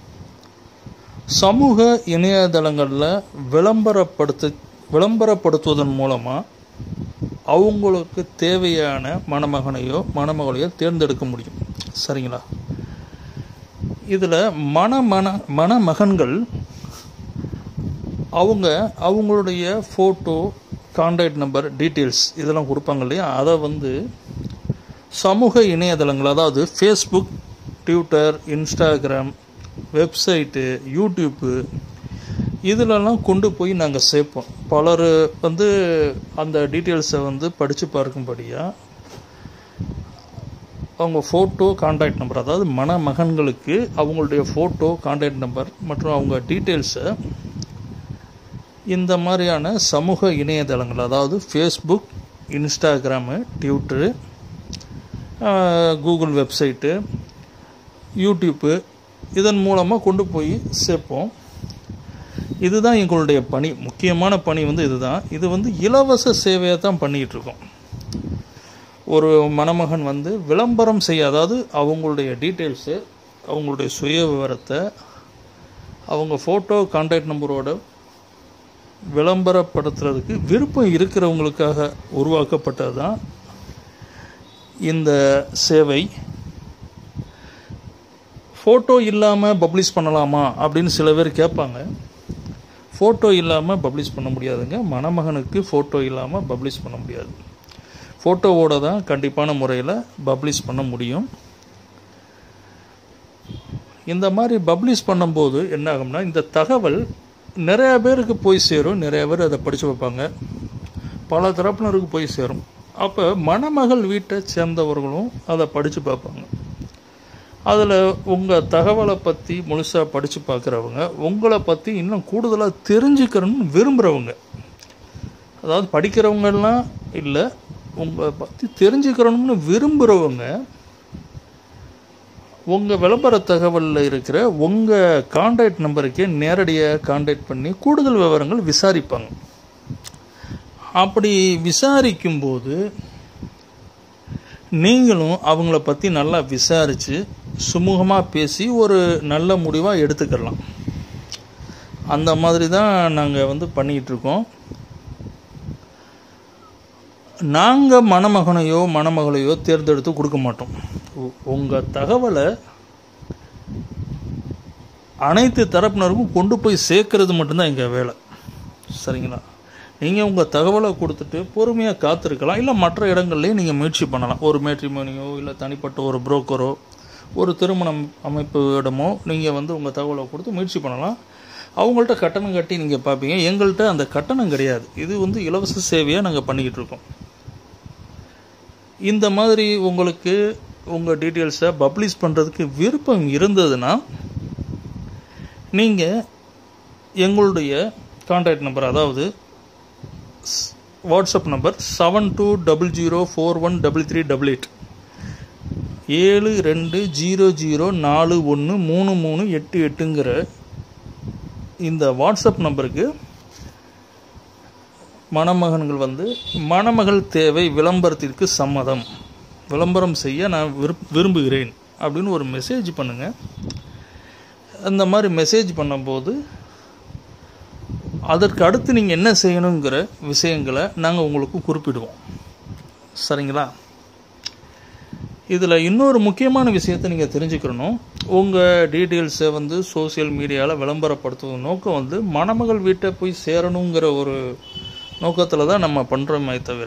சமூக இணையதளங்களில் விளம்பரப்படுத்துவதன் மூலமாக அவங்களுக்கு தேவையான மணமகனையோ மணமகளையோ தேர்ந்தெடுக்க முடியும். சரிங்களா? இதில் மணமகன்கள் அவங்களுடைய ஃபோட்டோ, கான்டாக்ட் நம்பர், டீட்டெயில்ஸ் இதெல்லாம் கொடுப்பாங்க இல்லையா, அதை வந்து சமூக இணையதளங்கள், அதாவது Facebook, Twitter, Instagram, website, YouTube இதிலெல்லாம் கொண்டு போய் நாங்கள் சேர்ப்போம். பலர் வந்து அந்த டீட்டெயில்ஸை வந்து படித்து பார்க்கும்படியாக அவங்க ஃபோட்டோ, கான்டாக்ட் நம்பர், அதாவது மணமகன்களுக்கு அவங்களுடைய ஃபோட்டோ, கான்டாக்ட் நம்பர் மற்றும் அவங்க டீட்டெயில்ஸை இந்த மாதிரியான சமூக இணையதளங்கள், அதாவது Facebook, Instagram, Twitter, Google website, YouTube இதன் மூலமாக கொண்டு போய் சேர்ப்போம். இதுதான் எங்களுடைய பணி. முக்கியமான பணி வந்து இதுதான். இது வந்து இலவச சேவையை தான் பண்ணிகிட்ருக்கோம். ஒரு மணமகன் வந்து விளம்பரம் செய்ய, அதாவது அவங்களுடைய டீட்டெயில்ஸு, அவங்களுடைய சுய விவரத்தை அவங்க ஃபோட்டோ, கான்டாக்ட் நம்பரோட விளம்பரப்படுத்துறதுக்கு விருப்பம் இருக்கிறவங்களுக்காக உருவாக்கப்பட்டது தான் இந்த சேவை ஃபோட்டோ இல்லாமல் பப்ளிஷ் பண்ணலாமா அப்படின்னு சில பேர் கேட்பாங்க. ஃபோட்டோ இல்லாமல் பப்ளிஷ் பண்ண முடியாதுங்க. மணமகனுக்கு ஃபோட்டோ இல்லாமல் பப்ளிஷ் பண்ண முடியாது. ஃபோட்டோவோடு தான் கண்டிப்பான முறையில் பப்ளிஷ் பண்ண முடியும். இந்த மாதிரி பப்ளிஷ் பண்ணும்போது என்ன ஆகும்னா, இந்த தகவல் நிறையா பேருக்கு போய் சேரும். நிறைய பேர் அதை படித்து வைப்பாங்க. பல தரப்பினருக்கு போய் சேரும். அப்போ மணமகள் வீட்டை சேர்ந்தவர்களும் அதை படித்து பார்ப்பாங்க. அதில் உங்கள் தகவலை பற்றி முழுசாக படித்து பார்க்குறவங்க, உங்களை பற்றி இன்னும் கூடுதலாக தெரிஞ்சுக்கிறணும்னு விரும்புகிறவங்க, அதாவது படிக்கிறவங்கலாம் இல்லை, உங்களை பற்றி தெரிஞ்சுக்கிறணும்னு விரும்புகிறவங்க உங்கள் விளம்பர தகவலில் இருக்கிற உங்கள் கான்டாக்ட் நம்பருக்கே நேரடியாக கான்டாக்ட் பண்ணி கூடுதல் விவரங்கள் விசாரிப்பாங்க. அப்படி விசாரிக்கும்போது நீங்களும் அவங்கள பற்றி நல்லா விசாரித்து சுமூகமாக பேசி ஒரு நல்ல முடிவாக எடுத்துக்கலாம். அந்த மாதிரி தான் நாங்கள் பண்ணிக்கிட்டுருக்கோம். நாங்கள் மணமகனையோ மணமகளையோ தேர்ந்தெடுத்து கொடுக்க மாட்டோம். உங்கள் தகவலை அனைத்து தரப்பினருக்கும் கொண்டு போய் சேர்க்கறது மட்டும்தான் எங்கள் வேலை. சரிங்களா? நீங்கள் உங்கள் தகவலை கொடுத்துட்டு பொறுமையாக காத்திருக்கலாம். இல்லை மற்ற இடங்கள்லேயும் நீங்கள் முயற்சி பண்ணலாம். ஒரு மேட்ரிமோனியோ இல்லை தனிப்பட்ட ஒரு புரோக்கரோ ஒரு திருமணம் அமைப்பிடமோ நீங்கள் உங்கள் தகவலை கொடுத்து முயற்சி பண்ணலாம். அவங்கள்ட்ட கட்டணம் கட்டி நீங்கள் பார்ப்பீங்க. எங்கள்கிட்ட அந்த கட்டணம் கிடையாது. இது இலவச சேவையாக நாங்கள் பண்ணிக்கிட்டு இருக்கோம். இந்த மாதிரி உங்களுக்கு உங்கள் டீட்டெயில்ஸை பப்ளிஷ் பண்ணுறதுக்கு விருப்பம் இருந்ததுன்னா நீங்கள் எங்களுடைய கான்டாக்ட் நம்பர், அதாவது வாட்ஸ்அப் நம்பர் 7200413388 7200413388ங்கிற இந்த வாட்ஸ்அப் நம்பருக்கு மணமகன்கள் மணமகள் தேவை, விளம்பரத்திற்கு சம்மதம், விளம்பரம் செய்ய நான் விரும்புகிறேன் அப்படின்னு ஒரு மெசேஜ் பண்ணுங்கள். அந்த மாதிரி மெசேஜ் பண்ணும்போது அதற்கு அடுத்து நீங்கள் என்ன செய்யணுங்கிற விஷயங்களை நாங்கள் உங்களுக்கு குறிப்பிடுவோம். சரிங்களா? இதில் இன்னொரு முக்கியமான விஷயத்தை நீங்கள் தெரிஞ்சுக்கணும். உங்கள் டீட்டெயில்ஸை சோசியல் மீடியாவில் விளம்பரப்படுத்துவது நோக்கம் மணமகள் வீட்டை போய் சேரணுங்கிற ஒரு நோக்கத்தில் தான் நம்ம பண்ணுறோமே தவிர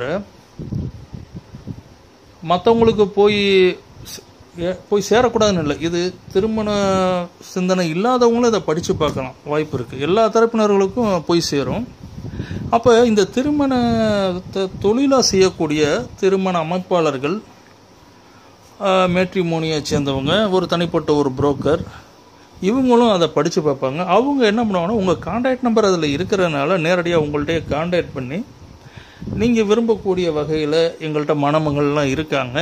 மற்றவங்களுக்கு போய் சேரக்கூடாதுன்னு இல்லை. இது திருமண சிந்தனை இல்லாதவங்களும் இதை படித்து பார்க்கலாம், வாய்ப்பு இருக்குது. எல்லா தரப்பினர்களுக்கும் போய் சேரும். அப்போ இந்த திருமணத்தை தொழிலாக செய்யக்கூடிய திருமண அமைப்பாளர்கள், மேட்ரிமோனியை சேர்ந்தவங்க, ஒரு தனிப்பட்ட ஒரு புரோக்கர், இவங்களும் அதை படித்து பார்ப்பாங்க. அவங்க என்ன பண்ணுவாங்கன்னா, உங்கள் கான்டாக்ட் நம்பர் அதில் இருக்கிறதுனால நேரடியாக உங்கள்கிட்ட கான்டாக்ட் பண்ணி நீங்கள் விரும்பக்கூடிய வகையில் எங்கள்கிட்ட மணமகள்லாம் இருக்காங்க,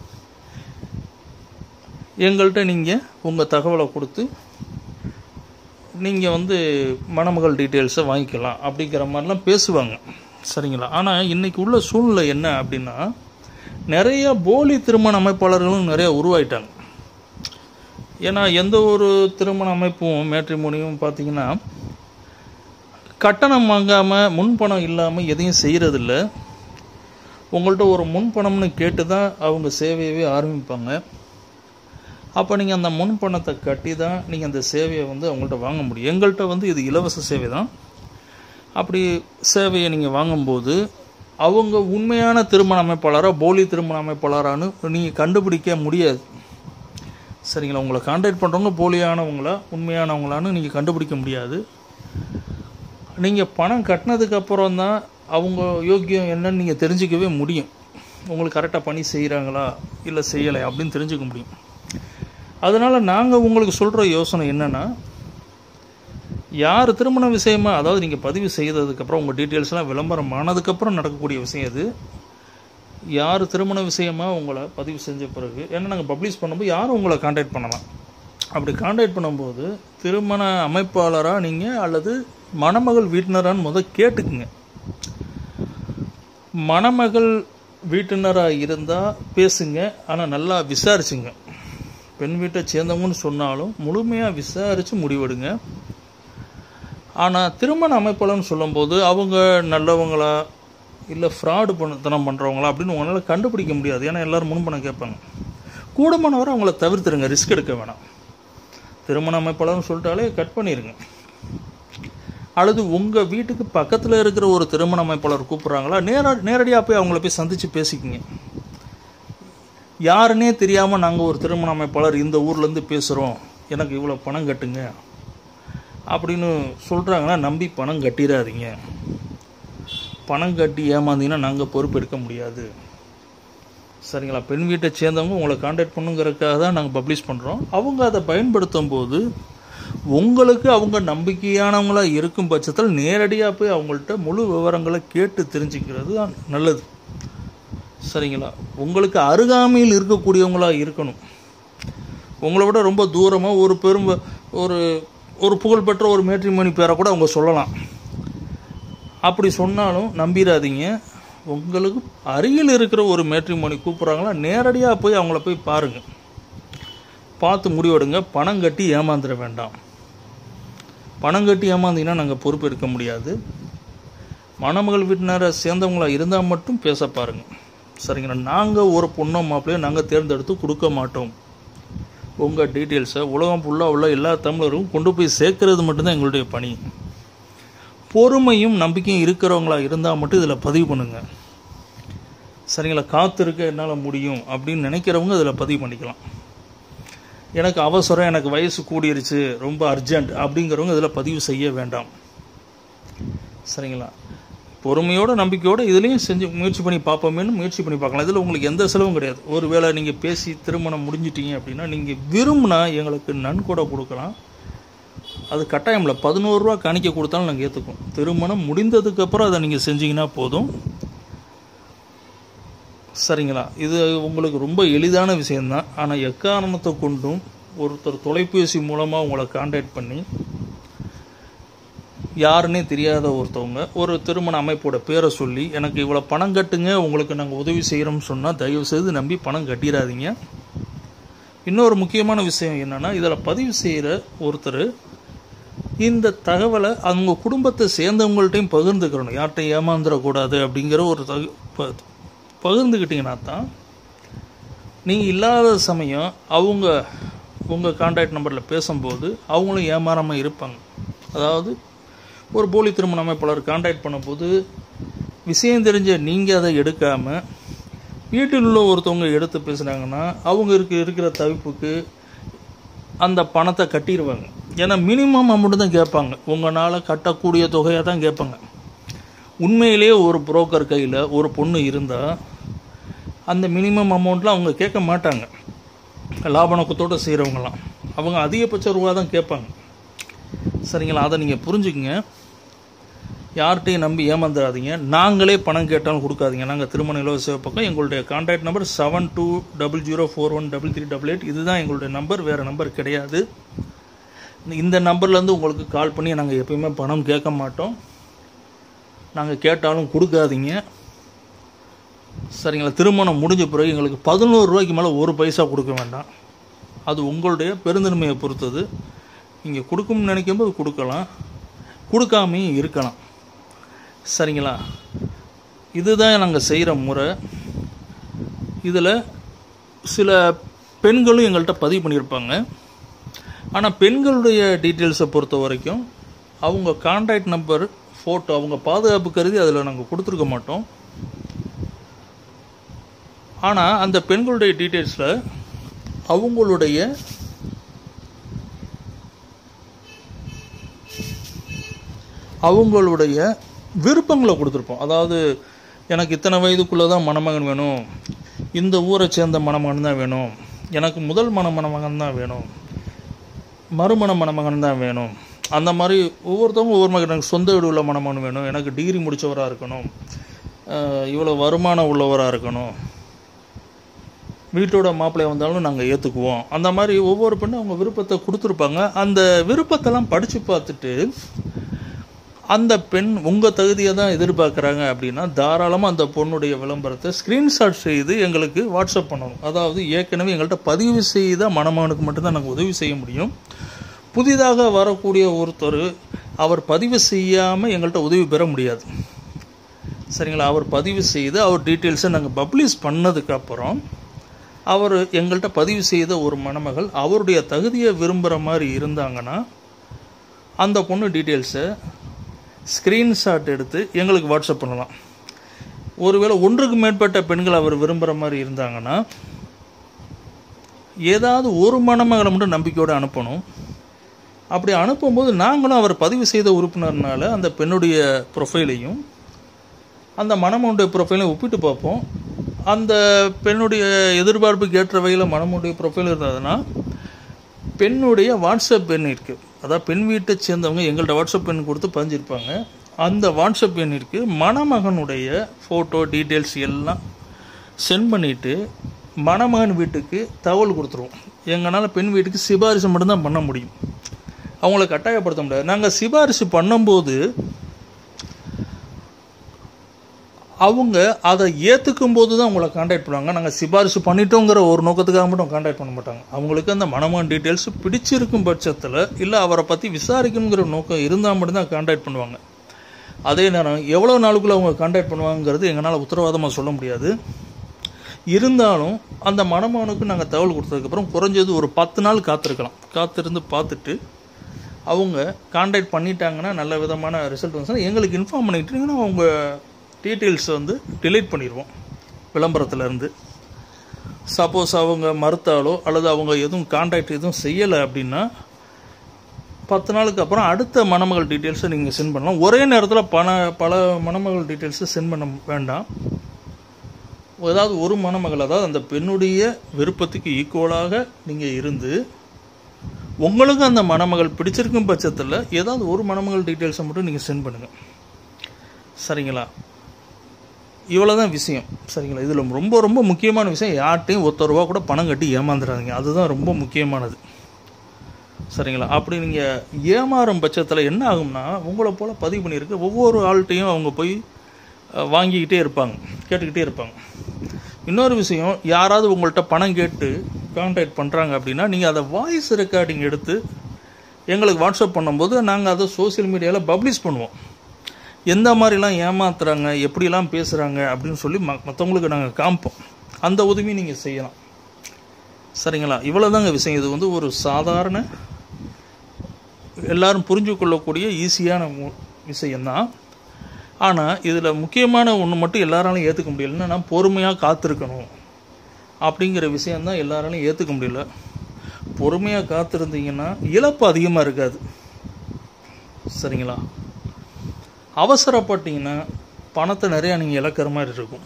எங்கள்கிட்ட நீங்கள் உங்கள் தகவலை கொடுத்து நீங்கள் மணமகள் டீட்டெயில்ஸை வாங்கிக்கலாம் அப்படிங்கிற மாதிரிலாம் பேசுவாங்க. சரிங்களா? ஆனால் இன்றைக்கி உள்ள சூழ்நிலை என்ன அப்படின்னா, நிறைய போலி திருமண அமைப்பாளர்களும் நிறைய உருவாயிட்டாங்க. ஏன்னா எந்த ஒரு திருமண அமைப்பும் மேட்ரிமோனியும் பார்த்திங்கன்னா கட்டணம் வாங்காமல் முன்பணம் இல்லாமல் எதையும் செய்கிறதில்ல. உங்கள்கிட்ட ஒரு முன்பணம்னு கேட்டு தான் அவங்க சேவையவே ஆரம்பிப்பாங்க. அப்போ நீங்கள் அந்த முன்பணத்தை கட்டி தான் நீங்கள் அந்த சேவையை அவங்கள்ட்ட வாங்க முடியும். எங்கள்கிட்ட இது இலவச சேவை தான். அப்படி சேவையை நீங்கள் வாங்கும்போது அவங்க உண்மையான திருமண அமைப்பாளராக போலி திருமண அமைப்பாளரானு நீங்கள் கண்டுபிடிக்க முடியாது. சரிங்களா? உங்களை கான்டாக்ட் பண்ணுறவங்க போலியானவங்களா உண்மையானவங்களான்னு நீங்கள் கண்டுபிடிக்க முடியாது. நீங்கள் பணம் கட்டினதுக்கப்புறம் தான் அவங்க யோக்கியம் என்னன்னு நீங்கள் தெரிஞ்சிக்கவே முடியும். உங்களுக்கு கரெக்டாக பண்ணி செய்கிறாங்களா இல்லை செய்யலை அப்படின்னு தெரிஞ்சுக்க முடியும். அதனால் நாங்கள் உங்களுக்கு சொல்கிற யோசனை என்னென்னா, யார் திருமண விஷயமா, அதாவது நீங்கள் பதிவு செய்ததுக்கப்புறம் உங்கள் டீட்டெயில்ஸ்லாம் விளம்பரம் ஆனதுக்கப்புறம் நடக்கக்கூடிய விஷயம் இது. யார் திருமண விஷயமாக உங்களை பதிவு செஞ்ச பிறகு, ஏன்னா நாங்கள் பப்ளிஷ் பண்ணும்போது யாரும் உங்களை கான்டாக்ட் பண்ணலாம். அப்படி கான்டாக்ட் பண்ணும்போது திருமண அமைப்பாளராக நீங்கள் அல்லது மணமகள் வீட்டினரான்னு கேட்டுக்குங்க. மணமகள் வீட்டினராக இருந்தால் பேசுங்க, ஆனால் நல்லா விசாரிச்சுங்க. பெண் வீட்டை சேர்ந்தவங்கன்னு சொன்னாலும் முழுமையாக விசாரித்து முடிவெடுங்க. ஆனால் திருமண அமைப்பாளர்னு சொல்லும்போது அவங்க நல்லவங்களா இல்லை ஃப்ராடு தனம் பண்ணுறவங்களா அப்படின்னு உங்களால் கண்டுபிடிக்க முடியாது. ஏன்னா எல்லோரும் முன்பணம் கேட்பாங்க. கூடுமானவரை அவங்கள தவிர்த்துருங்க, ரிஸ்க் எடுக்க வேணாம். திருமண அமைப்பாளர்னு சொல்லிட்டாலே கட் பண்ணிடுங்க. அல்லது உங்கள் வீட்டுக்கு பக்கத்தில் இருக்கிற ஒரு திருமண அமைப்பாளர் கூப்பிட்றாங்களா, நேரடியாக போய் அவங்கள போய் சந்தித்து பேசிக்கிங்க. யாருன்னே தெரியாமல் நாங்கள் ஒரு திருமண அமைப்பாளர் இந்த ஊர்லேருந்து பேசுகிறோம், எனக்கு இவ்வளோ பணம் கட்டுங்க அப்படின்னு சொல்கிறாங்கன்னா நம்பி பணம் கட்டிடாதீங்க. பணம் கட்டி ஏமாந்தீங்கன்னா நாங்கள் பொறுப்பெடுக்க முடியாது. சரிங்களா? பெண் வீட்டை சேர்ந்தவங்க உங்களை கான்டாக்ட் பண்ணுங்கிறதுக்காக தான் நாங்கள் பப்ளிஷ் பண்ணுறோம். அவங்க அதை பயன்படுத்தும் போது உங்களுக்கு அவங்க நம்பிக்கையானவங்களாக இருக்கும் பட்சத்தில் நேரடியாக போய் அவங்கள்ட்ட முழு விவரங்களை கேட்டு தெரிஞ்சுக்கிறது தான் நல்லது. சரிங்களா? உங்களுக்கு அருகாமையில் இருக்கக்கூடியவங்களாக இருக்கணும். உங்களை விட ரொம்ப தூரமாக ஒரு புகழ்பெற்ற ஒரு மேட்ரிமோனி பேரை கூட அவங்க சொல்லலாம். அப்படி சொன்னாலும் நம்பிடாதீங்க. உங்களுக்கு அருகில் இருக்கிற ஒரு மேட்ரிமோனி கூப்பிட்றாங்களா, நேரடியாக போய் அவங்கள போய் பாருங்கள், பார்த்து முடிவெடுங்க. பணம் கட்டி ஏமாந்துட வேண்டாம். பணம் கட்டி ஏமாந்தீங்கன்னா நாங்கள் பொறுப்பு எடுக்க முடியாது. மணமகள் வீட்டினரை சேர்ந்தவங்களாக இருந்தால் மட்டும் பேச பாருங்கள். சரிங்களா? நாங்கள் ஒரு பொண்ணோ மாப்பிள்ளையோ நாங்கள் தேர்ந்தெடுத்து கொடுக்க மாட்டோம். உங்கள் டீட்டெயில்ஸை உலகம் ஃபுல்லாக உள்ள எல்லா தமிழரும் கொண்டு போய் சேர்க்கறது மட்டும்தான் எங்களுடைய பணி. பொறுமையும் நம்பிக்கையும் இருக்கிறவங்களா இருந்தால் மட்டும் இதில் பதிவு பண்ணுங்கள். சரிங்களா? காத்திருக்க என்னால் முடியும் அப்படின்னு நினைக்கிறவங்க இதில் பதிவு பண்ணிக்கலாம். எனக்கு அவசரம், எனக்கு வயசு கூடிருச்சு, ரொம்ப அர்ஜென்ட் அப்படிங்கிறவங்க இதில் பதிவு செய்ய வேண்டாம். சரிங்களா? பொறுமையோட நம்பிக்கையோடு இதுலேயும் செஞ்சு முயற்சி பண்ணி பார்ப்போமேனு முயற்சி பண்ணி பார்க்கலாம். இதில் உங்களுக்கு எந்த செலவும் கிடையாது. ஒரு வேளை நீங்கள் பேசி திருமணம் முடிஞ்சிட்டீங்க அப்படின்னா நீங்கள் விரும்பினா எங்களுக்கு நன்கொடை கொடுக்கலாம். அது கட்டாயம் இல்லை. 11 ரூபா காணிக்க கொடுத்தாலும் நாங்கள் ஏற்றுக்குவோம். திருமணம் முடிந்ததுக்கப்புறம் அதை நீங்கள் செஞ்சீங்கன்னா போதும். சரிங்களா? இது உங்களுக்கு ரொம்ப எளிதான விஷயந்தான். ஆனால் எக்காரணத்தை கொண்டும் ஒருத்தர் தொலைபேசி மூலமாக உங்களை கான்டாக்ட் பண்ணி யாருன்னே தெரியாத ஒருத்தவங்க ஒரு திருமண அமைப்போட பேரை சொல்லி எனக்கு இவ்வளோ பணம் கட்டுங்க, உங்களுக்கு நாங்கள் உதவி செய்கிறோம்னு சொன்னால் தயவுசெய்து நம்பி பணம் கட்டிடாதீங்க. இன்னொரு முக்கியமான விஷயம் என்னென்னா, இதில் பதிவு செய்கிற ஒருத்தர் இந்த தகவலை அவங்க குடும்பத்தை சேர்ந்தவங்கள்ட்டையும் பகிர்ந்துக்கிறணும். யார்கிட்டையும் ஏமாந்துடக்கூடாது அப்படிங்கிற ஒரு பகிர்ந்துக்கிட்டிங்கன்னா தான் நீங்கள் இல்லாத சமயம் அவங்க உங்கள் கான்டாக்ட் நம்பரில் பேசும்போது அவங்களும் ஏமாறாமல் இருப்பாங்க. அதாவது ஒரு போலி திருமண அமைப்பாளர் கான்டாக்ட் பண்ணும்போது விஷயம் தெரிஞ்ச நீங்கள் அதை எடுக்காமல் வீட்டில் உள்ள ஒருத்தவங்க எடுத்து பேசுனாங்கன்னா அவங்க இருக்கிற தவிப்புக்கு அந்த பணத்தை கட்டிடுவாங்க. ஏன்னா மினிமம் அமௌண்ட்டு தான் கேட்பாங்க, உங்களால் கட்டக்கூடிய தொகையாக தான் கேட்பாங்க. உண்மையிலேயே ஒரு புரோக்கர் கையில் ஒரு பொண்ணு இருந்தால் அந்த மினிமம் அமௌண்ட்டில் அவங்க கேட்க மாட்டாங்க. லாப நோக்கத்தோடு செய்கிறவங்களாம் அவங்க அதிகபட்ச ரூபா தான் கேட்பாங்க. சரிங்களா? அதை நீங்கள் புரிஞ்சுக்குங்க. யார்கிட்டையும் நம்பி ஏமாந்துடாதீங்க. நாங்களே பணம் கேட்டாலும் கொடுக்காதீங்க. நாங்கள் திருமண இலவச சேவை பக்கம் எங்களுடைய கான்டாக்ட் நம்பர் 7200413388. இதுதான் எங்களுடைய நம்பர், வேறு நம்பர் கிடையாது. இந்த நம்பர்லேருந்து உங்களுக்கு கால் பண்ணி நாங்கள் எப்பயுமே பணம் கேட்க மாட்டோம். நாங்கள் கேட்டாலும் கொடுக்காதீங்க. சரிங்களா? திருமணம் முடிஞ்ச பிறகு எங்களுக்கு 11 ரூபாய்க்கு மேலே ஒரு பைசா கொடுக்க வேண்டாம். அது உங்களுடைய பெருந்தன்மையை பொறுத்தது. நீங்கள் கொடுக்கணும்னு நினைக்கும்போது கொடுக்கலாம், கொடுக்காமையும் இருக்கலாம். சரிங்களா? இதுதான் நாங்கள் செய்கிற முறை. இதில் சில பெண்களும் எங்கள்கிட்ட பதிவு பண்ணியிருப்பாங்க. ஆனால் பெண்களுடைய டீட்டெயில்ஸை பொறுத்த வரைக்கும் அவங்க கான்டாக்ட் நம்பர், ஃபோட்டோ அவங்க பாதுகாப்பு கருதி அதில் நாங்கள் கொடுத்துருக்க மாட்டோம். ஆனால் அந்த பெண்களுடைய டீட்டெயில்ஸில் அவங்களுடைய விருப்பங்களை கொடுத்துருப்போம். அதாவது எனக்கு இத்தனை வயதுக்குள்ளே தான் மணமகன் வேணும், இந்த ஊரை சேர்ந்த மணமகன் தான் வேணும், எனக்கு முதல் மணமகன் தான் வேணும், மறுமண மணமகன் தான் வேணும். அந்த மாதிரி ஒவ்வொருத்தவங்க ஒவ்வொரு மாதிரி. எனக்கு சொந்த வீடு உள்ள மணமகன் வேணும், எனக்கு டிகிரி முடித்தவராக இருக்கணும், இவ்வளோ வருமானம் உள்ளவராக இருக்கணும், வீட்டோட மாப்பிள்ளை வந்தாலும் நாங்கள் ஏற்றுக்குவோம். அந்த மாதிரி ஒவ்வொரு பெண்ணும் அவங்க விருப்பத்தை கொடுத்துருப்பாங்க. அந்த விருப்பத்தெல்லாம் படித்து பார்த்துட்டு அந்த பெண் உங்கள் தகுதியை தான் எதிர்பார்க்குறாங்க அப்படின்னா தாராளமாக அந்த பொண்ணுடைய விளம்பரத்தை ஸ்க்ரீன்ஷாட் செய்து எங்களுக்கு வாட்ஸ்அப் பண்ணணும். அதாவது ஏற்கனவே எங்கள்கிட்ட பதிவு செய்த மணமகனுக்கு மட்டும்தான் நாங்கள் உதவி செய்ய முடியும். புதிதாக வரக்கூடிய ஒருத்தர் அவர் பதிவு செய்யாமல் எங்கள்கிட்ட உதவி பெற முடியாது. சரிங்களா. அவர் பதிவு செய்து அவர் டீட்டெயில்ஸை நாங்கள் பப்ளிஷ் பண்ணதுக்கப்புறம் அவர் எங்கள்கிட்ட பதிவு செய்த ஒரு மணமகள் அவருடைய தகுதியை விரும்புகிற மாதிரி இருந்தாங்கன்னா அந்த பொண்ணு டீட்டெயில்ஸை ஸ்க்ரீன்ஷாட் எடுத்து எங்களுக்கு வாட்ஸ்அப் பண்ணலாம். ஒருவேளை ஒன்றுக்கு மேற்பட்ட பெண்கள் அவர் விரும்புகிற மாதிரி இருந்தாங்கன்னா ஏதாவது ஒரு மணமகளை மட்டும் நம்பிக்கையோடு அனுப்பணும். அப்படி அனுப்பும்போது நாங்களும் அவர் பதிவு செய்த உறுப்பினர்னால அந்த பெண்ணுடைய ப்ரொஃபைலையும் அந்த மணமனுடைய ப்ரொஃபைலையும் ஒப்பிட்டு பார்ப்போம். அந்த பெண்ணுடைய எதிர்பார்ப்புக்கு ஏற்ற வகையில் மணமனுடைய ப்ரொஃபைல் இருந்ததுன்னா பெண்ணுடைய வாட்ஸ்அப் எண் இருக்குது, அதாவது பெண் வீட்டை சேர்ந்தவங்க எங்கள்கிட்ட வாட்ஸ்அப் எண் கொடுத்து பதிஞ்சிருப்பாங்க. அந்த வாட்ஸ்அப் எண்ணிற்கு மணமகனுடைய ஃபோட்டோ டீட்டெயில்ஸ் எல்லாம் சென்ட் பண்ணிவிட்டு மணமகன் வீட்டுக்கு தகவல் கொடுத்துருவோம். எங்களால் பெண் வீட்டுக்கு சிபாரிசு மட்டும்தான் பண்ண முடியும், அவங்கள கட்டாயப்படுத்த முடியாது. நாங்கள் சிபாரிசு பண்ணும்போது அவங்க அதை ஏற்றுக்கும் போது தான் உங்களை கான்டாக்ட் பண்ணுவாங்க. நாங்கள் சிபாரிசு பண்ணிட்டோங்கிற ஒரு நோக்கத்துக்காக மட்டும் கான்டாக்ட் பண்ண மாட்டாங்க. அவங்களுக்கு அந்த மணமகன் டீட்டெயில்ஸ் பிடிச்சிருக்கும் பட்சத்தில் இல்லை அவரை பற்றி விசாரிக்கணுங்கிற நோக்கம் இருந்தால் மட்டும்தான் கான்டாக்ட் பண்ணுவாங்க. அதே நேரம் எவ்வளோ நாளுக்குள்ளே அவங்க கான்டாக்ட் பண்ணுவாங்கிறது எங்களால் உத்தரவாதமாக சொல்ல முடியாது. இருந்தாலும் அந்த மணமகனுக்கு நாங்கள் தகவல் கொடுத்ததுக்கப்புறம் குறைஞ்சது ஒரு 10 நாள் காத்திருந்து பார்த்துட்டு அவங்க கான்டாக்ட் பண்ணிட்டாங்கன்னா நல்ல விதமான ரிசல்ட் வந்துச்சுன்னா எங்களுக்கு இன்ஃபார்ம் பண்ணிக்கிட்டீங்கன்னா அவங்க டீட்டெயில்ஸை டிலீட் பண்ணிடுவோம் விளம்பரத்துலேருந்து. சப்போஸ் அவங்க மறுத்தாலோ அல்லது அவங்க எதுவும் கான்டாக்ட் எதுவும் செய்யலை அப்படின்னா 10 நாளுக்கு அப்புறம் அடுத்த மணமகள் டீட்டெயில்ஸை நீங்கள் சென்ட் பண்ணலாம். ஒரே நேரத்தில் பல மணமகள் டீட்டெயில்ஸை சென்ட் பண்ண வேண்டாம். ஏதாவது ஒரு மணமகள், அதாவது அந்த பெண்ணுடைய விருப்பத்துக்கு ஈக்குவலாக நீங்கள் இருந்து உங்களுக்கு அந்த மணமகள் பிடிச்சிருக்கும் பட்சத்தில் ஏதாவது ஒரு மணமகள் டீட்டெயில்ஸை மட்டும் நீங்கள் சென்ட் பண்ணுங்கள். சரிங்களா. இவ்வளோ தான் விஷயம். சரிங்களா. இதில் ரொம்ப ரொம்ப முக்கியமான விஷயம், யார்கிட்டையும் ₹1 கூட பணம் கட்டி ஏமாந்துடாதீங்க. அதுதான் ரொம்ப முக்கியமானது. சரிங்களா. அப்படி நீங்கள் ஏமாறும் பட்சத்தில் என்ன ஆகும்னா உங்களை போல் பதிவு பண்ணியிருக்கு ஒவ்வொரு ஆள்கிட்டையும் அவங்க போய் வாங்கிக்கிட்டே இருப்பாங்க, கேட்டுக்கிட்டே இருப்பாங்க. இன்னொரு விஷயம், யாராவது உங்கள்கிட்ட பணம் கேட்டு கான்டாக்ட் பண்ணுறாங்க அப்படின்னா நீங்கள் அதை வாய்ஸ் ரெக்கார்டிங் எடுத்து எங்களுக்கு வாட்ஸ்அப் பண்ணும்போது நாங்கள் அதை சோசியல் மீடியாவில் பப்ளிஷ் பண்ணுவோம். எந்த மாதிரிலாம் ஏமாத்துறாங்க, எப்படிலாம் பேசுகிறாங்க அப்படின்னு சொல்லி மற்றவங்களுக்கு நாங்கள் காமிப்போம். அந்த உதவியும் நீங்கள் செய்யலாம். சரிங்களா. இவ்வளோதாங்க விஷயம். இது ஒரு சாதாரண எல்லாரும் புரிஞ்சு கொள்ளக்கூடிய ஈஸியான விஷயந்தான். ஆனால் இதில் முக்கியமான ஒன்று மட்டும் எல்லாராலையும் ஏற்றுக்க முடியல. என்னன்னா பொறுமையாக காத்திருக்கணும் அப்படிங்கிற விஷயந்தான் எல்லாராலையும் ஏற்றுக்க முடியல. பொறுமையாக காத்திருந்தீங்கன்னா இழப்பு அதிகமாக இருக்காது. சரிங்களா. அவசரப்பட்டீங்கன்னா பணத்தை நிறையா நீங்கள் இழக்கிற மாதிரி இருக்கும்.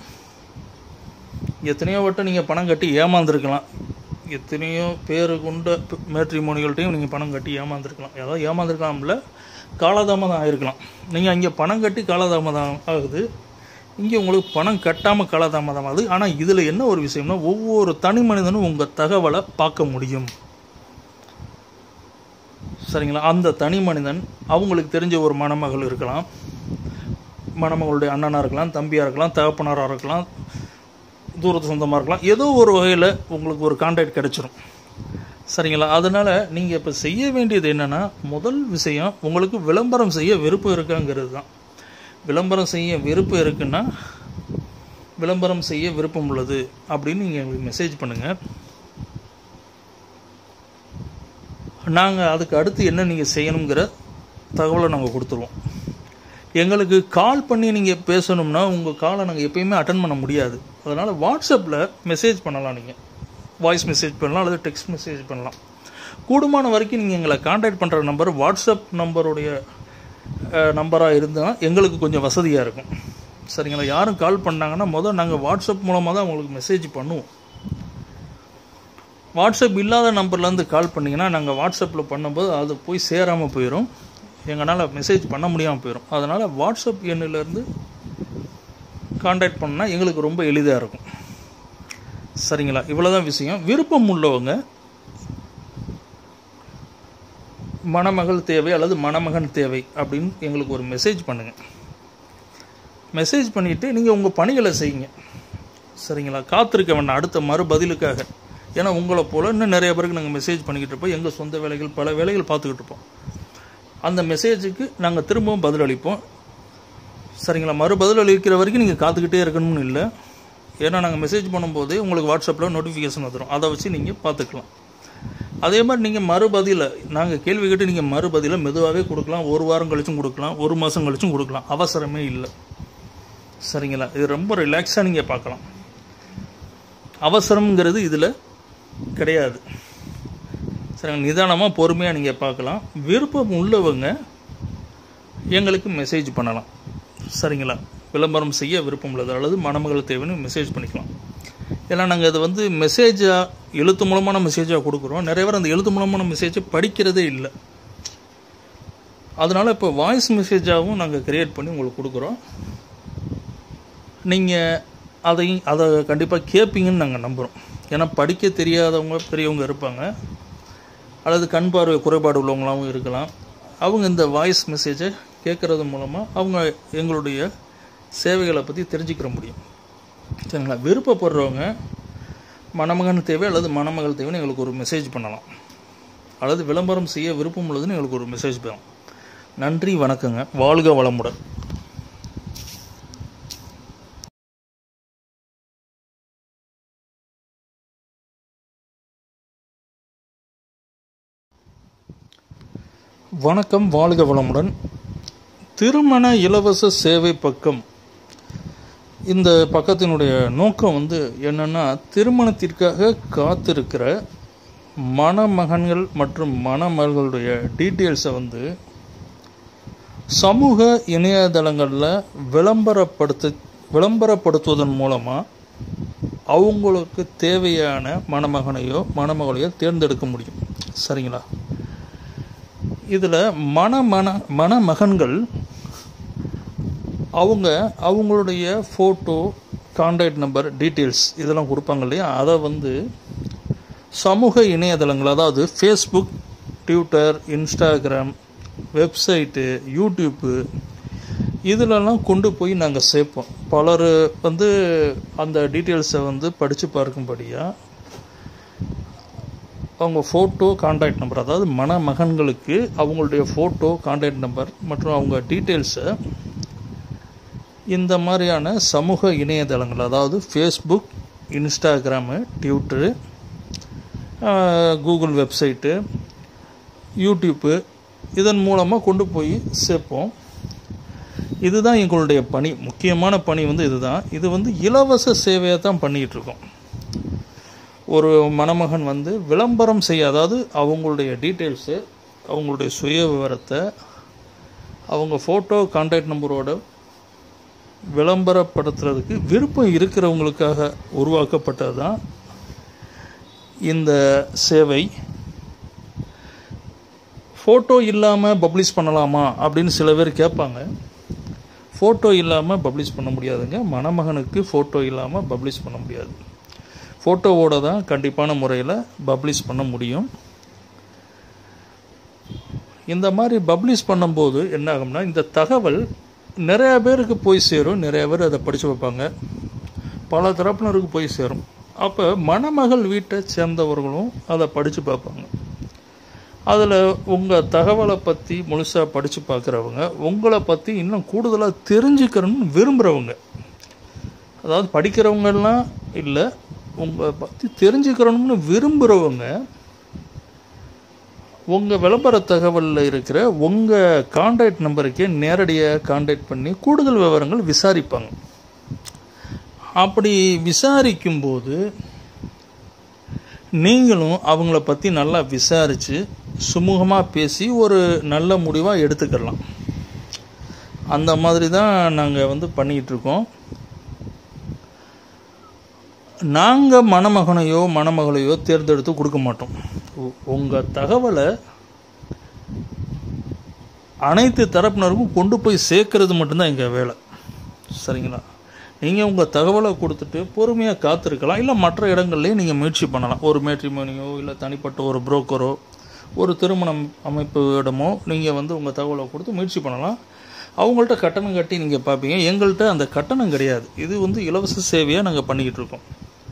எத்தனையோ வட்டம் நீங்கள் பணம் கட்டி ஏமாந்துருக்கலாம். எத்தனையோ பேர் கொண்ட மேட்ரிமோனிகள்கிட்டையும் நீங்கள் பணம் கட்டி ஏமாந்துருக்கலாம். ஏதாவது ஏமாந்துருக்கலாம்ல, காலதாமதம் ஆகிருக்கலாம். நீங்கள் அங்கே பணம் கட்டி காலதாமதம் ஆகுது, இங்கே உங்களுக்கு பணம் கட்டாமல் காலதாமதம் ஆகுது. ஆனால் இதில் என்ன ஒரு விஷயம்னா ஒவ்வொரு தனி மனிதனும் உங்கள் தகவலை பார்க்க முடியும். சரிங்களா. அந்த தனி மனிதன் அவங்களுக்கு தெரிஞ்ச ஒரு மணமகள் இருக்கலாம், மணமகளுடைய அண்ணனாக இருக்கலாம், தம்பியாக இருக்கலாம், தகப்பனாராக இருக்கலாம், தூரத்து சொந்தமாக இருக்கலாம். ஏதோ ஒரு வகையில் உங்களுக்கு ஒரு கான்டாக்ட் கிடச்சிரும். சரிங்களா. அதனால் நீங்கள் இப்போ செய்ய வேண்டியது என்னென்னா, முதல் விஷயம் உங்களுக்கு விளம்பரம் செய்ய விருப்பம் இருக்காங்கிறது தான். விளம்பரம் செய்ய விருப்பம் இருக்குன்னா விளம்பரம் செய்ய விருப்பம் உள்ளது அப்படின்னு நீங்கள் எங்களுக்கு மெசேஜ் பண்ணுங்கள். நாங்கள் அதுக்கு அடுத்து என்ன நீங்கள் செய்யணுங்கிற தகவலை நாங்கள் கொடுத்துருவோம். எங்களுக்கு கால் பண்ணி நீங்கள் பேசணும்னா உங்கள் காலை நாங்கள் எப்பயுமே அட்டன் பண்ண முடியாது. அதனால் வாட்ஸ்அப்பில் மெசேஜ் பண்ணலாம். நீங்கள் வாய்ஸ் மெசேஜ் பண்ணலாம் அல்லது டெக்ஸ்ட் மெசேஜ் பண்ணலாம். கூடுமான வரைக்கும் நீங்கள் எங்களை கான்டாக்ட் பண்ணுற நம்பர் வாட்ஸ்அப் நம்பருடைய நம்பராக இருந்தால் எங்களுக்கு கொஞ்சம் வசதியாக இருக்கும். சரிங்களா. யாரும் கால் பண்ணாங்கன்னா முதல் நாங்கள் வாட்ஸ்அப் மூலமாக தான் உங்களுக்கு மெசேஜ் பண்ணுவோம். வாட்ஸ்அப் இல்லாத நம்பர்லேருந்து கால் பண்ணிங்கன்னா நாங்கள் வாட்ஸ்அப்பில் பண்ணும்போது அது போய் சேராமல் போயிடும், எங்களால் மெசேஜ் பண்ண முடியாமல் போயிடும். அதனால் வாட்ஸ்அப் எண்ணிலேருந்து கான்டாக்ட் பண்ணால் எங்களுக்கு ரொம்ப எளிதாக இருக்கும். சரிங்களா. இவ்வளோதான் விஷயம். விருப்பம் உள்ளவங்க மணமகள் தேவை அல்லது மணமகன் தேவை அப்படின்னு எங்களுக்கு ஒரு மெசேஜ் பண்ணுங்கள். மெசேஜ் பண்ணிவிட்டு நீங்கள் உங்கள் பணிகளை செய்யுங்க. சரிங்களா. காத்திருக்க வேண்டாம் அடுத்த மறுபதிலுக்காக. ஏன்னா உங்களை போல் இன்னும் நிறைய பேருக்கு நாங்கள் மெசேஜ் பண்ணிக்கிட்டு இருப்போம். எங்கள் சொந்த வேலைகள் பல வேலைகள் பார்த்துக்கிட்டு இருப்போம். அந்த மெசேஜுக்கு நாங்கள் திரும்பவும் பதிலளிப்போம். சரிங்களா. மறுபதில் அளிக்கிற வரைக்கும் நீங்கள் காத்துக்கிட்டே இருக்கணும்னு இல்லை. ஏன்னா நாங்கள் மெசேஜ் பண்ணும்போது உங்களுக்கு வாட்ஸ்அப்பில் நோட்டிஃபிகேஷன் வந்துடும், அதை வச்சு நீங்கள் பார்த்துக்கலாம். அதே மாதிரி நீங்கள் மறுபதியில் நாங்கள் கேள்வி கேட்டு நீங்கள் மறுபதியில் மெதுவாகவே கொடுக்கலாம். ஒரு வாரம் கழிச்சும் கொடுக்கலாம், ஒரு மாதம் கழிச்சும் கொடுக்கலாம், அவசரமே இல்லை. சரிங்களா. இது ரொம்ப ரிலாக்ஸாக நீங்கள் பார்க்கலாம். அவசரம்ங்கிறது இதில் கிடையாது. சரிங்க. நிதானமாக பொறுமையாக நீங்கள் பார்க்கலாம். விருப்பம் உள்ளவங்க எங்களுக்கு மெசேஜ் பண்ணலாம். சரிங்களா. விளம்பரம் செய்ய விருப்பம் உள்ளது அல்லது மணமகள் தேவைன்னு மெசேஜ் பண்ணிக்கலாம். ஏன்னா நாங்கள் அதை மெசேஜாக எழுத்து மூலமான மெசேஜாக கொடுக்குறோம். நிறைய பேர் அந்த எழுத்து மூலமான மெசேஜை படிக்கிறதே இல்லை. அதனால் இப்போ வாய்ஸ் மெசேஜாகவும் நாங்கள் க்ரியேட் பண்ணி உங்களுக்கு கொடுக்குறோம். நீங்கள் அதை கண்டிப்பாக கேட்பீங்கன்னு நாங்கள் நம்புகிறோம். ஏன்னா படிக்க தெரியாதவங்க பெரியவங்க இருப்பாங்க, அல்லது கண் பார்வை குறைபாடு உள்ளவங்களாகவும் இருக்கலாம். அவங்க இந்த வாய்ஸ் மெசேஜை கேட்குறது மூலமாக அவங்க எங்களுடைய சேவைகளை பற்றி தெரிஞ்சுக்கிற முடியும். சரிங்களா. விருப்பப்படுறவங்க மணமகன் தேவை அல்லது மணமகள் தேவைன்னு எங்களுக்கு ஒரு மெசேஜ் பண்ணலாம், அல்லது விளம்பரம் செய்ய விருப்பம் உள்ளதுன்னு எங்களுக்கு ஒரு மெசேஜ் பண்ணலாம். நன்றி, வணக்கங்க. வாழ்க வளமுடன். வணக்கம், வாழ்க வளமுடன். திருமண இலவச சேவை பக்கம். இந்த பக்கத்தினுடைய நோக்கம் என்னன்னா, திருமணத்திற்காக காத்திருக்கிற மணமகன்கள் மற்றும் மணமகளுடைய டீட்டெயில்ஸை சமூக இணையதளங்களில் விளம்பரப்படுத்துவதன் மூலமாக அவங்களுக்கு தேவையான மணமகனையோ மணமகளையோ தேர்ந்தெடுக்க முடியும். சரிங்களா. இதில் மணமகன்கள் அவங்களுடைய ஃபோட்டோ, கான்டாக்ட் நம்பர், டீட்டெயில்ஸ் இதெல்லாம் கொடுப்பாங்க இல்லையா, அதை சமூக இணையதளங்கள், அதாவது Facebook, Twitter, Instagram, website, YouTube இதிலெல்லாம் கொண்டு போய் நாங்கள் சேர்ப்போம். பலர் அந்த டீட்டெயில்ஸை படித்து பார்க்கும்படியாக அவங்க ஃபோட்டோ, கான்டாக்ட் நம்பர், அதாவது மணமகன்களுக்கு அவங்களுடைய ஃபோட்டோ, கான்டாக்ட் நம்பர் மற்றும் அவங்க டீட்டெயில்ஸை இந்த மாதிரியான சமூக இணையதளங்கள், அதாவது Facebook, Instagram, Twitter, Google website, YouTube இதன் மூலமாக கொண்டு போய் சேர்ப்போம். இதுதான் எங்களுடைய பணி. முக்கியமான பணி இதுதான். இது இலவச சேவையாக தான் பண்ணிகிட்ருக்கோம். ஒரு மணமகன் விளம்பரம் செய்ய, அதாவது அவங்களுடைய டீட்டெயில்ஸு, அவங்களுடைய சுய விவரத்தை அவங்க ஃபோட்டோ, கான்டாக்ட் நம்பரோட விளம்பரப்படுத்துறதுக்கு விருப்பம் இருக்கிறவங்களுக்காக உருவாக்கப்பட்டது தான் இந்த சேவை. ஃபோட்டோ இல்லாமல் பப்ளிஷ் பண்ணலாமா அப்படின்னு சில பேர் கேட்பாங்க. ஃபோட்டோ இல்லாமல் பப்ளிஷ் பண்ண முடியாதுங்க. மணமகனுக்கு ஃபோட்டோ இல்லாமல் பப்ளிஷ் பண்ண முடியாது. ஃபோட்டோவோடு தான் கண்டிப்பான முறையில் பப்ளிஷ் பண்ண முடியும். இந்த மாதிரி பப்ளிஷ் பண்ணும்போது என்ன ஆகும்னா, இந்த தகவல் நிறையா பேருக்கு போய் சேரும். நிறைய பேர் அதை படித்து வைப்பாங்க, பல தரப்பினருக்கு போய் சேரும். அப்போ மணமகள் வீட்டை சேர்ந்தவர்களும் அதை படித்து பார்ப்பாங்க. அதில் உங்கள் தகவலை பற்றி முழுசாக படித்து பார்க்குறவங்க, உங்களை பற்றி இன்னும் கூடுதலாக தெரிஞ்சுக்கணும்னு விரும்புகிறவங்க, அதாவது படிக்கிறவங்கெல்லாம் இல்லை, உங்களை பற்றி தெரிஞ்சுக்கிறணும்னு விரும்புகிறவங்க உங்கள் விளம்பர தகவலில் இருக்கிற உங்கள் கான்டாக்ட் நம்பருக்கே நேரடியாக கான்டாக்ட் பண்ணி கூடுதல் விவரங்கள் விசாரிப்பாங்க. அப்படி விசாரிக்கும்போது நீங்களும் அவங்கள பற்றி நல்லா விசாரித்து சுமூகமாக பேசி ஒரு நல்ல முடிவாக எடுத்துக்கலாம். அந்த மாதிரி தான் நாங்கள் பண்ணிக்கிட்டுருக்கோம். நாங்கள் மணமகனையோ மணமகளையோ தேர்ந்தெடுத்து கொடுக்க மாட்டோம். உங்கள் தகவலை அனைத்து தரப்பினருக்கும் கொண்டு போய் சேர்க்கறது மட்டும்தான் எங்கள் வேலை. சரிங்களா. நீங்கள் உங்கள் தகவலை கொடுத்துட்டு பொறுமையாக காத்திருக்கலாம். இல்லை மற்ற இடங்கள்லேயும் நீங்கள் முயற்சி பண்ணலாம். ஒரு மேட்ரிமோனியோ இல்லை தனிப்பட்ட ஒரு புரோக்கரோ ஒரு திருமணம் அமைப்பு இடமோ நீங்கள் உங்கள் தகவலை கொடுத்து முயற்சி பண்ணலாம். அவங்கள்ட்ட கட்டணம் கட்டி நீங்கள் பார்ப்பீங்க. எங்கள்கிட்ட அந்த கட்டணம் கிடையாது. இது இலவச சேவையாக நாங்கள் பண்ணிக்கிட்டு இருக்கோம்.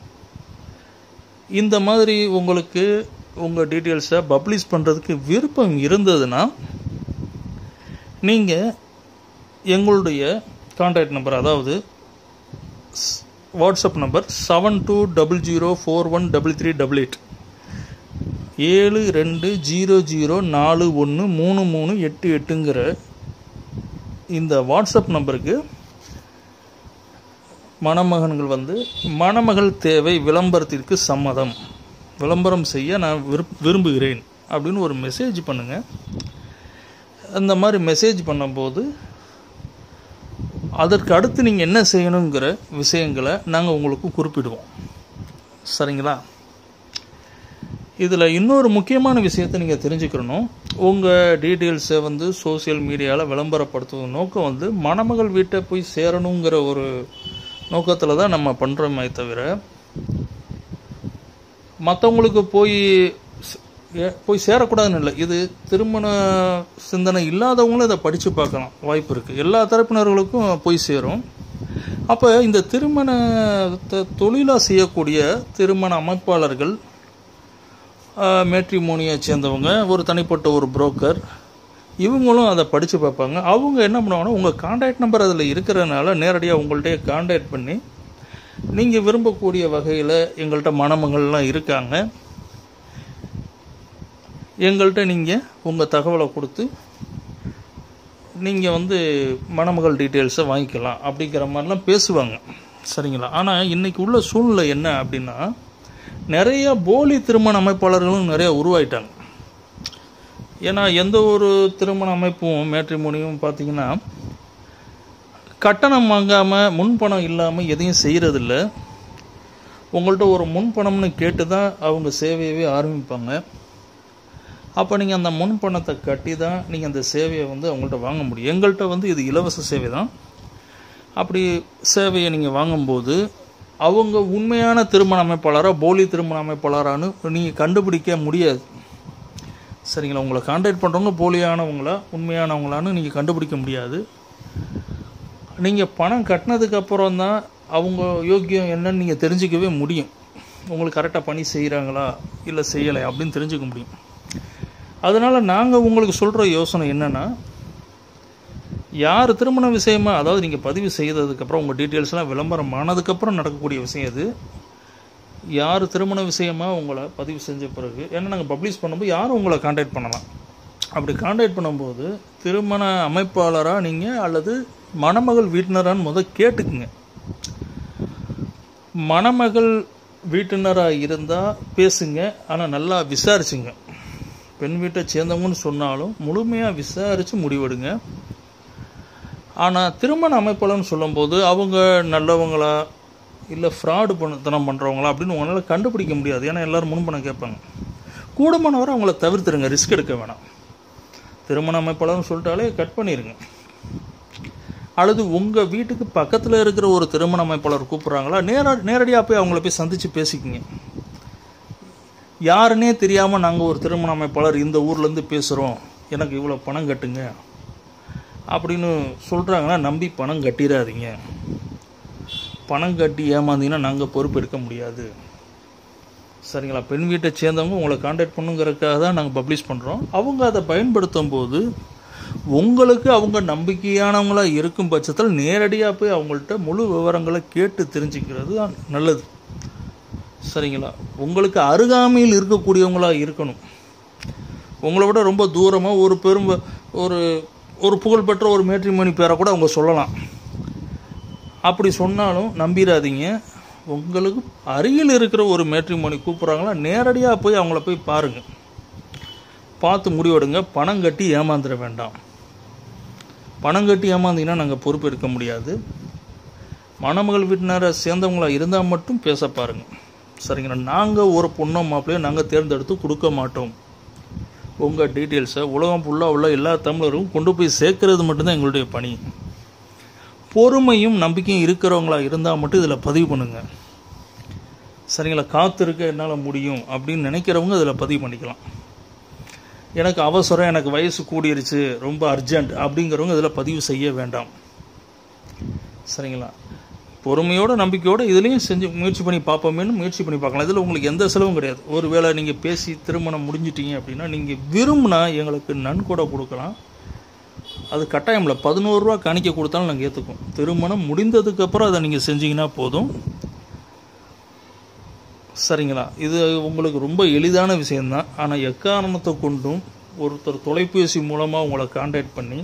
இந்த மாதிரி உங்களுக்கு உங்கள் டீட்டெயில்ஸை பப்ளிஷ் பண்ணுறதுக்கு விருப்பம் இருந்ததுன்னா நீங்கள் எங்களுடைய கான்டாக்ட் நம்பர், அதாவது வாட்ஸ்அப் நம்பர் 7200413388 7200413388ங்கிற இந்த வாட்ஸ்அப் நம்பருக்கு மணமகன்கள் மணமகள் தேவை, விளம்பரத்திற்கு சம்மதம், விளம்பரம் செய்ய நான் விரும்புகிறேன் அப்படின்னு ஒரு மெசேஜ் பண்ணுங்கள். அந்த மாதிரி மெசேஜ் பண்ணும்போது அதற்கு அடுத்து நீங்கள் என்ன செய்யணுங்கிற விஷயங்களை நாங்கள் உங்களுக்கு குறிப்பிடுவோம். சரிங்களா? இதில் இன்னொரு முக்கியமான விஷயத்தை நீங்கள் தெரிஞ்சுக்கணும். உங்கள் டீட்டெயில்ஸை சோசியல் மீடியாவில் விளம்பரப்படுத்துவது நோக்கம் மணமகள் வீட்டை போய் சேரணுங்கிற ஒரு நோக்கத்தில் தான் நம்ம பண்ணுறோமே தவிர, மற்றவங்களுக்கு போய் சேரக்கூடாதுன்னு இல்லை. இது திருமண சிந்தனை இல்லாதவங்களும் இதை படித்து பார்க்கலாம், வாய்ப்பு இருக்குது. எல்லா தரப்பினர்களுக்கும் போய் சேரும். அப்போ இந்த திருமணத்தை தொழிலாக செய்யக்கூடிய திருமண அமைப்பாளர்கள், மேட்ரிமோனியை சேர்ந்தவங்க, ஒரு தனிப்பட்ட ஒரு புரோக்கர், இவங்களும் அதை படித்து பார்ப்பாங்க. அவங்க என்ன பண்ணுவாங்கன்னா, உங்கள் கான்டாக்ட் நம்பர் அதில் இருக்கிறதுனால நேரடியாக உங்கள்கிட்ட கான்டாக்ட் பண்ணி, நீங்கள் விரும்பக்கூடிய வகையில் எங்கள்கிட்ட மணமகள்லாம் இருக்காங்க, எங்கள்கிட்ட நீங்கள் உங்கள் தகவலை கொடுத்து நீங்கள் மணமகள் டீட்டெயில்ஸை வாங்கிக்கலாம் அப்படிங்கிற மாதிரிலாம் பேசுவாங்க. சரிங்களா? ஆனால் இன்றைக்கி உள்ள சூழ்நிலை என்ன அப்படின்னா, நிறைய போலி திருமண அமைப்பாளர்களும் நிறைய உருவாயிட்டாங்க. ஏன்னா எந்த ஒரு திருமண அமைப்பும் மேட்ரிமோனியும் பார்த்திங்கன்னா கட்டணம் வாங்காமல், முன்பணம் இல்லாமல் எதையும் செய்கிறதில்ல. உங்கள்கிட்ட ஒரு முன்பணம்னு கேட்டு தான் அவங்க சேவையவே ஆரம்பிப்பாங்க. அப்போ நீங்கள் அந்த முன்பணத்தை கட்டி தான் நீங்கள் அந்த சேவையை அவங்கள்ட்ட வாங்க முடியும். எங்கள்கிட்ட இது இலவச சேவை தான். அப்படி சேவையை நீங்கள் வாங்கும்போது அவங்க உண்மையான திருமண அமைப்பாளராக போலி திருமண அமைப்பாளரானு நீங்கள் கண்டுபிடிக்க முடியாது. சரிங்களா? உங்களை கான்டாக்ட் பண்ணுறவங்க போலியானவங்களா உண்மையானவங்களான்னு நீங்கள் கண்டுபிடிக்க முடியாது. நீங்கள் பணம் கட்டினதுக்கப்புறம் தான் அவங்க யோக்கியம் என்னன்னு நீங்கள் தெரிஞ்சிக்கவே முடியும். உங்களுக்கு கரெக்டாக பணி செய்கிறாங்களா இல்லை செய்யலை அப்படின்னு தெரிஞ்சுக்க முடியும். அதனால் நாங்கள் உங்களுக்கு சொல்கிற யோசனை என்னென்னா, யார் திருமண விஷயமாக, அதாவது நீங்கள் பதிவு செய்ததுக்கப்புறம் உங்கள் டீட்டெயில்ஸ்லாம் விளம்பரம் ஆனதுக்கப்புறம் நடக்கக்கூடிய விஷயம் இது. யார் திருமண விஷயமாக உங்களை பதிவு செஞ்ச பிறகு, ஏன்னா நாங்கள் பப்ளிஷ் பண்ணும்போது யாரும் உங்களை கான்டாக்ட் பண்ணலாம். அப்படி கான்டாக்ட் பண்ணும்போது திருமண அமைப்பாளராக நீங்கள் அல்லது மணமகள் வீட்டினரான்னு கேட்டுக்குங்க. மணமகள் வீட்டினராக இருந்தால் பேசுங்க, ஆனால் நல்லா விசாரிச்சுங்க. பெண் வீட்டை சேர்ந்தவங்கன்னு சொன்னாலும் முழுமையாக விசாரித்து முடிவெடுங்க. ஆனால் திருமண அமைப்பாளர்னு சொல்லும்போது அவங்க நல்லவங்களா இல்லை ஃப்ராடு பண்ணுறவங்களா அப்படின்னு உங்களால் கண்டுபிடிக்க முடியாது. ஏன்னா எல்லோரும் முன்பணம் கேட்பாங்க. கூடுமானவரை அவங்கள தவிர்த்துருங்க, ரிஸ்க் எடுக்க வேணாம். திருமண அமைப்பாளர்னு சொல்லிட்டாலே கட் பண்ணிடுங்க. அல்லது உங்கள் வீட்டுக்கு பக்கத்தில் இருக்கிற ஒரு திருமண அமைப்பாளர் கூப்பிட்றாங்களா, நேரடியாக போய் அவங்கள போய் சந்தித்து பேசிக்கிங்க. யாருன்னே தெரியாமல் நாங்கள் ஒரு திருமண அமைப்பாளர் இந்த ஊர்லேருந்து பேசுகிறோம், எனக்கு இவ்வளோ பணம் கட்டுங்க அப்படின்னு சொல்கிறாங்கன்னா நம்பி பணம் கட்டிடாதீங்க. பணம் கட்டி ஏமாந்தீங்கன்னா நாங்கள் பொறுப்பு எடுக்க முடியாது. சரிங்களா? பெண் வீட்டை சேர்ந்தவங்க உங்களை கான்டாக்ட் பண்ணுங்கிறதுக்காக தான் நாங்கள் பப்ளிஷ் பண்ணுறோம். அவங்க அதை பயன்படுத்தும் போது உங்களுக்கு அவங்க நம்பிக்கையானவங்களாக இருக்கும் பட்சத்தில் நேரடியாக போய் அவங்கள்ட்ட முழு விவரங்களை கேட்டு தெரிஞ்சுக்கிறது தான் நல்லது. சரிங்களா? உங்களுக்கு அருகாமையில் இருக்கக்கூடியவங்களாக இருக்கணும். உங்களை விட ரொம்ப தூரமாக ஒரு புகழ்பெற்ற ஒரு மேட்ரிமோனி பேரை கூட அவங்க சொல்லலாம். அப்படி சொன்னாலும் நம்பிடாதீங்க. உங்களுக்கு அருகில் இருக்கிற ஒரு மேட்ரிமோனி கூப்பிட்றாங்களா, நேரடியாக போய் அவங்கள போய் பாருங்கள், பார்த்து முடிவெடுங்க. பணம் கட்டி ஏமாந்துட வேண்டாம். பணம் கட்டி ஏமாந்தீங்கன்னா நாங்கள் பொறுப்பு எடுக்க முடியாது. மணமகள் வீட்டினரை சேர்ந்தவங்களாக இருந்தால் மட்டும் பேச பாருங்கள். சரிங்களா? நாங்கள் ஒரு பொண்ணோ மாப்பிள்ளையோ நாங்கள் தேர்ந்தெடுத்து கொடுக்க மாட்டோம். உங்கள் டீட்டெயில்ஸை உலகம் ஃபுல்லாக உள்ள எல்லா தமிழரும் கொண்டு போய் சேர்க்கறது மட்டும்தான் எங்களுடைய பணி. பொறுமையும் நம்பிக்கையும் இருக்கிறவங்களா இருந்தால் மட்டும் இதில் பதிவு பண்ணுங்கள். சரிங்களா? காத்திருக்க என்னால் முடியும் அப்படின்னு நினைக்கிறவங்க இதில் பதிவு பண்ணிக்கலாம். எனக்கு அவசரம், எனக்கு வயசு கூடிருச்சு, ரொம்ப அர்ஜென்ட் அப்படிங்கிறவங்க இதில் பதிவு செய்ய வேண்டாம். சரிங்களா? பொறுமையோடு நம்பிக்கையோடு இதுலேயும் செஞ்சு முயற்சி பண்ணி பார்ப்போமேனு முயற்சி பண்ணி பார்க்கலாம். இதில் உங்களுக்கு எந்த செலவும் கிடையாது. ஒரு வேளை நீங்கள் பேசி திருமணம் முடிஞ்சிட்டீங்க அப்படின்னா நீங்கள் விரும்பினா எங்களுக்கு நன்கொடை கொடுக்கலாம். அது கட்டாயம் இல்லை. 11 ரூபா காணிக்க கொடுத்தாலும் நாங்கள் ஏற்றுக்குவோம். திருமணம் முடிந்ததுக்கப்புறம் அதை நீங்கள் செஞ்சீங்கன்னா போதும். சரிங்களா? இது உங்களுக்கு ரொம்ப எளிதான விஷயந்தான். ஆனால் எக்காரணத்தை கொண்டும் ஒருத்தர் தொலைபேசி மூலமாக உங்களை கான்டாக்ட் பண்ணி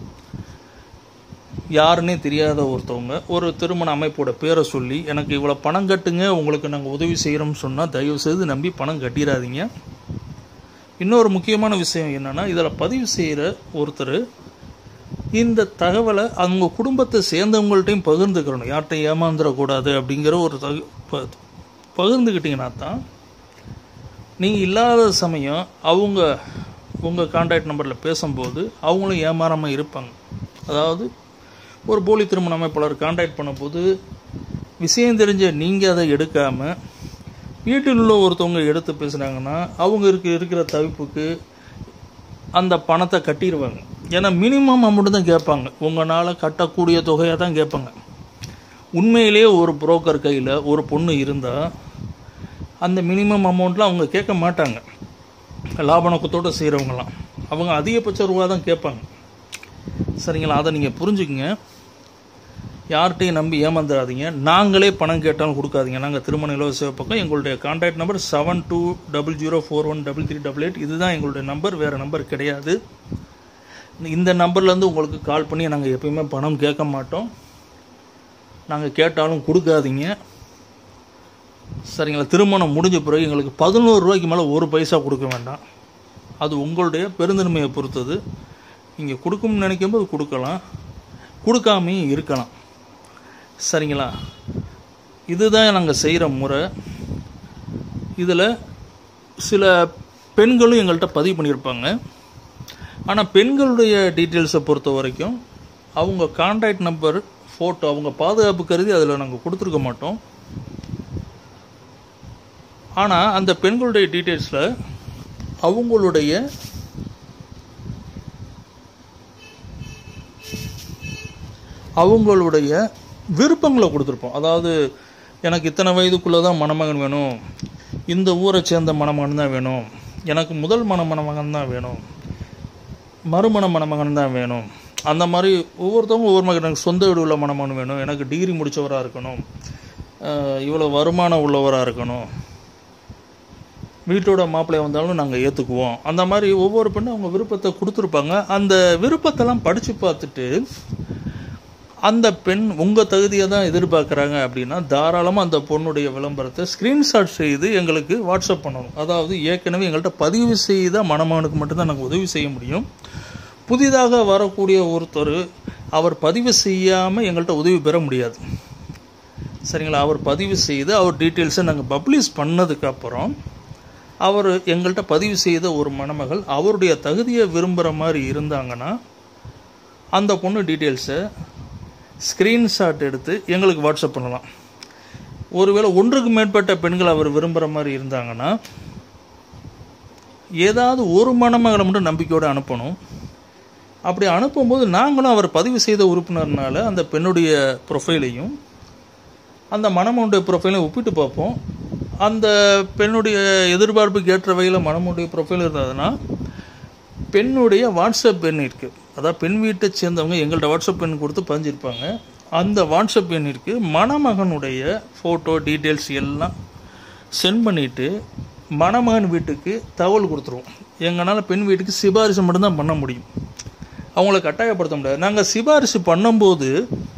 யாருன்னே தெரியாத ஒருத்தவங்க ஒரு திருமண அமைப்போட பேரை சொல்லி எனக்கு இவ்வளோ பணம் கட்டுங்க, உங்களுக்கு நாங்கள் உதவி செய்கிறோம்னு சொன்னால் தயவுசெய்து நம்பி பணம் கட்டிடாதீங்க. இன்னொரு முக்கியமான விஷயம் என்னென்னா, இதில் பதிவு செய்கிற ஒருத்தர் இந்த தகவலை அவங்க குடும்பத்தை சேர்ந்தவங்கள்ட்டையும் பகிர்ந்துக்கிறணும். யார்கிட்டையும் ஏமாந்துடக்கூடாது அப்படிங்கிற ஒரு பகிர்ந்துக்கிட்டிங்கன்னா தான் நீங்கள் இல்லாத சமயம் அவங்க உங்கள் கான்டாக்ட் நம்பரில் பேசும்போது அவங்களும் ஏமாறாமல் இருப்பாங்க. அதாவது ஒரு போலி திருமண அமைப்பாளர் கான்டாக்ட் பண்ணும்போது விஷயம் தெரிஞ்ச நீங்கள் அதை எடுக்காமல் வீட்டில் உள்ள ஒருத்தவங்க எடுத்து பேசுனாங்கன்னா அவங்க இருக்கிற தவிப்புக்கு அந்த பணத்தை கட்டிடுவாங்க. ஏன்னா மினிமம் அமௌண்ட் தான் கேட்பாங்க, உங்களால் கட்டக்கூடிய தொகையாக தான் கேட்பாங்க. உண்மையிலேயே ஒரு புரோக்கர் கையில் ஒரு பொண்ணு இருந்தால் அந்த மினிமம் அமௌண்ட்டில் அவங்க கேட்க மாட்டாங்க. லாப நோக்கத்தோடு செய்கிறவங்களாம் அவங்க அதிகபட்ச ரூபா தான் கேட்பாங்க. சரிங்களா? அதை நீங்கள் புரிஞ்சுக்குங்க. யார்கிட்டையும் நம்பி ஏமாந்துடாதீங்க. நாங்களே பணம் கேட்டாலும் கொடுக்காதீங்க. நாங்கள் திருமண இலவச பக்கம் எங்களுடைய கான்டாக்ட் நம்பர் 7200413388. இதுதான் எங்களுடைய நம்பர், வேறு நம்பர் கிடையாது. இந்த நம்பர்லேருந்து உங்களுக்கு கால் பண்ணி நாங்கள் எப்பயுமே பணம் கேட்க மாட்டோம். நாங்கள் கேட்டாலும் கொடுக்காதீங்க. சரிங்களா? திருமணம் முடிஞ்ச பிறகு எங்களுக்கு 11 ரூபாய்க்கு மேலே ஒரு பைசா கொடுக்க வேண்டாம். அது உங்களுடைய பெருந்தன்மையை பொறுத்தது. நீங்கள் கொடுக்கணும்னு நினைக்கும்போது கொடுக்கலாம், கொடுக்காமையும் இருக்கலாம். சரிங்களா? இதுதான் நாங்கள் செய்கிற முறை. இதில் சில பெண்களும் எங்கள்கிட்ட பதிவு பண்ணியிருப்பாங்க. ஆனால் பெண்களுடைய டீட்டெயில்ஸை பொறுத்த வரைக்கும் அவங்க கான்டாக்ட் நம்பர், ஃபோட்டோ அவங்க பாதுகாப்பு கருதி அதில் நாங்கள் கொடுத்துருக்க மாட்டோம். ஆனால் அந்த பெண்களுடைய டீட்டெயில்ஸில் அவங்களுடைய விருப்பங்களை கொடுத்துருப்போம். அதாவது எனக்கு இத்தனை வயதுக்குள்ளே தான் மணமகன் வேணும், இந்த ஊரை சேர்ந்த மணமகன் தான் வேணும், எனக்கு முதல் மணமகன் தான் வேணும், மறுமண மணமகன் தான் வேணும். அந்த மாதிரி ஒவ்வொருத்தவங்க ஒவ்வொரு மகன், எனக்கு சொந்த வீடு உள்ள மணமகன் வேணும், எனக்கு டிகிரி முடித்தவராக இருக்கணும், இவ்வளோ வருமானம் உள்ளவராக இருக்கணும், வீட்டோட மாப்பிள்ளை வந்தாலும் நாங்கள் ஏற்றுக்குவோம். அந்த மாதிரி ஒவ்வொரு பெண்ணும் அவங்க விருப்பத்தை கொடுத்துருப்பாங்க. அந்த விருப்பத்தெல்லாம் படித்து பார்த்துட்டு அந்த பெண் உங்கள் தகுதியை தான் எதிர்பார்க்குறாங்க அப்படின்னா தாராளமாக அந்த பொண்ணுடைய விளம்பரத்தை ஸ்க்ரீன்ஷாட் செய்து எங்களுக்கு வாட்ஸ்அப் பண்ணணும். அதாவது ஏற்கனவே எங்கள்கிட்ட பதிவு செய்த மணமகனுக்கு மட்டும்தான் நாங்கள் உதவி செய்ய முடியும். புதிதாக வரக்கூடிய ஒருத்தர் அவர் பதிவு செய்யாமல் எங்கள்கிட்ட உதவி பெற முடியாது. சரிங்களா? அவர் பதிவு செய்து அவர் டீட்டெயில்ஸை நாங்கள் பப்ளிஷ் பண்ணதுக்கப்புறம் அவர் எங்கள்கிட்ட பதிவு செய்த ஒரு மணமகள் அவருடைய தகுதியை விரும்புகிற மாதிரி இருந்தாங்கன்னா அந்த பொண்ணு டீட்டெயில்ஸை ஸ்க்ரீன்ஷாட் எடுத்து எங்களுக்கு வாட்ஸ்அப் பண்ணலாம். ஒருவேளை ஒன்றுக்கு மேற்பட்ட பெண்கள் அவர் விரும்புகிற மாதிரி இருந்தாங்கன்னா ஏதாவது ஒரு மணமகளை மட்டும் நம்பிக்கையோடு அனுப்பணும். அப்படி அனுப்பும்போது நாங்களும் அவர் பதிவு செய்த உறுப்பினர்னால அந்த பெண்ணுடைய ப்ரொஃபைலையும் அந்த மணமனுடைய ப்ரொஃபைலையும் ஒப்பிட்டு பார்ப்போம். அந்த பெண்ணுடைய எதிர்பார்ப்புக்கு ஏற்ற வகையில் மணமனுடைய ப்ரொஃபைல் இருந்ததுன்னா பெண்ணுடைய வாட்ஸ்அப் எண் இருக்குது. அதாவது பெண் வீட்டை சேர்ந்தவங்க எங்கள்கிட்ட வாட்ஸ்அப் எண் கொடுத்து பதிஞ்சிருப்பாங்க. அந்த வாட்ஸ்அப் எண்ணிற்கு மணமகனுடைய ஃபோட்டோ டீட்டெயில்ஸ் எல்லாம் சென்ட் பண்ணிவிட்டு மணமகன் வீட்டுக்கு தகவல் கொடுத்துருவோம். எங்களால் பெண் வீட்டுக்கு சிபாரிசு மட்டும்தான் பண்ண முடியும், அவங்கள கட்டாயப்படுத்த முடியாது. நாங்கள் சிபாரிசு பண்ணும்போது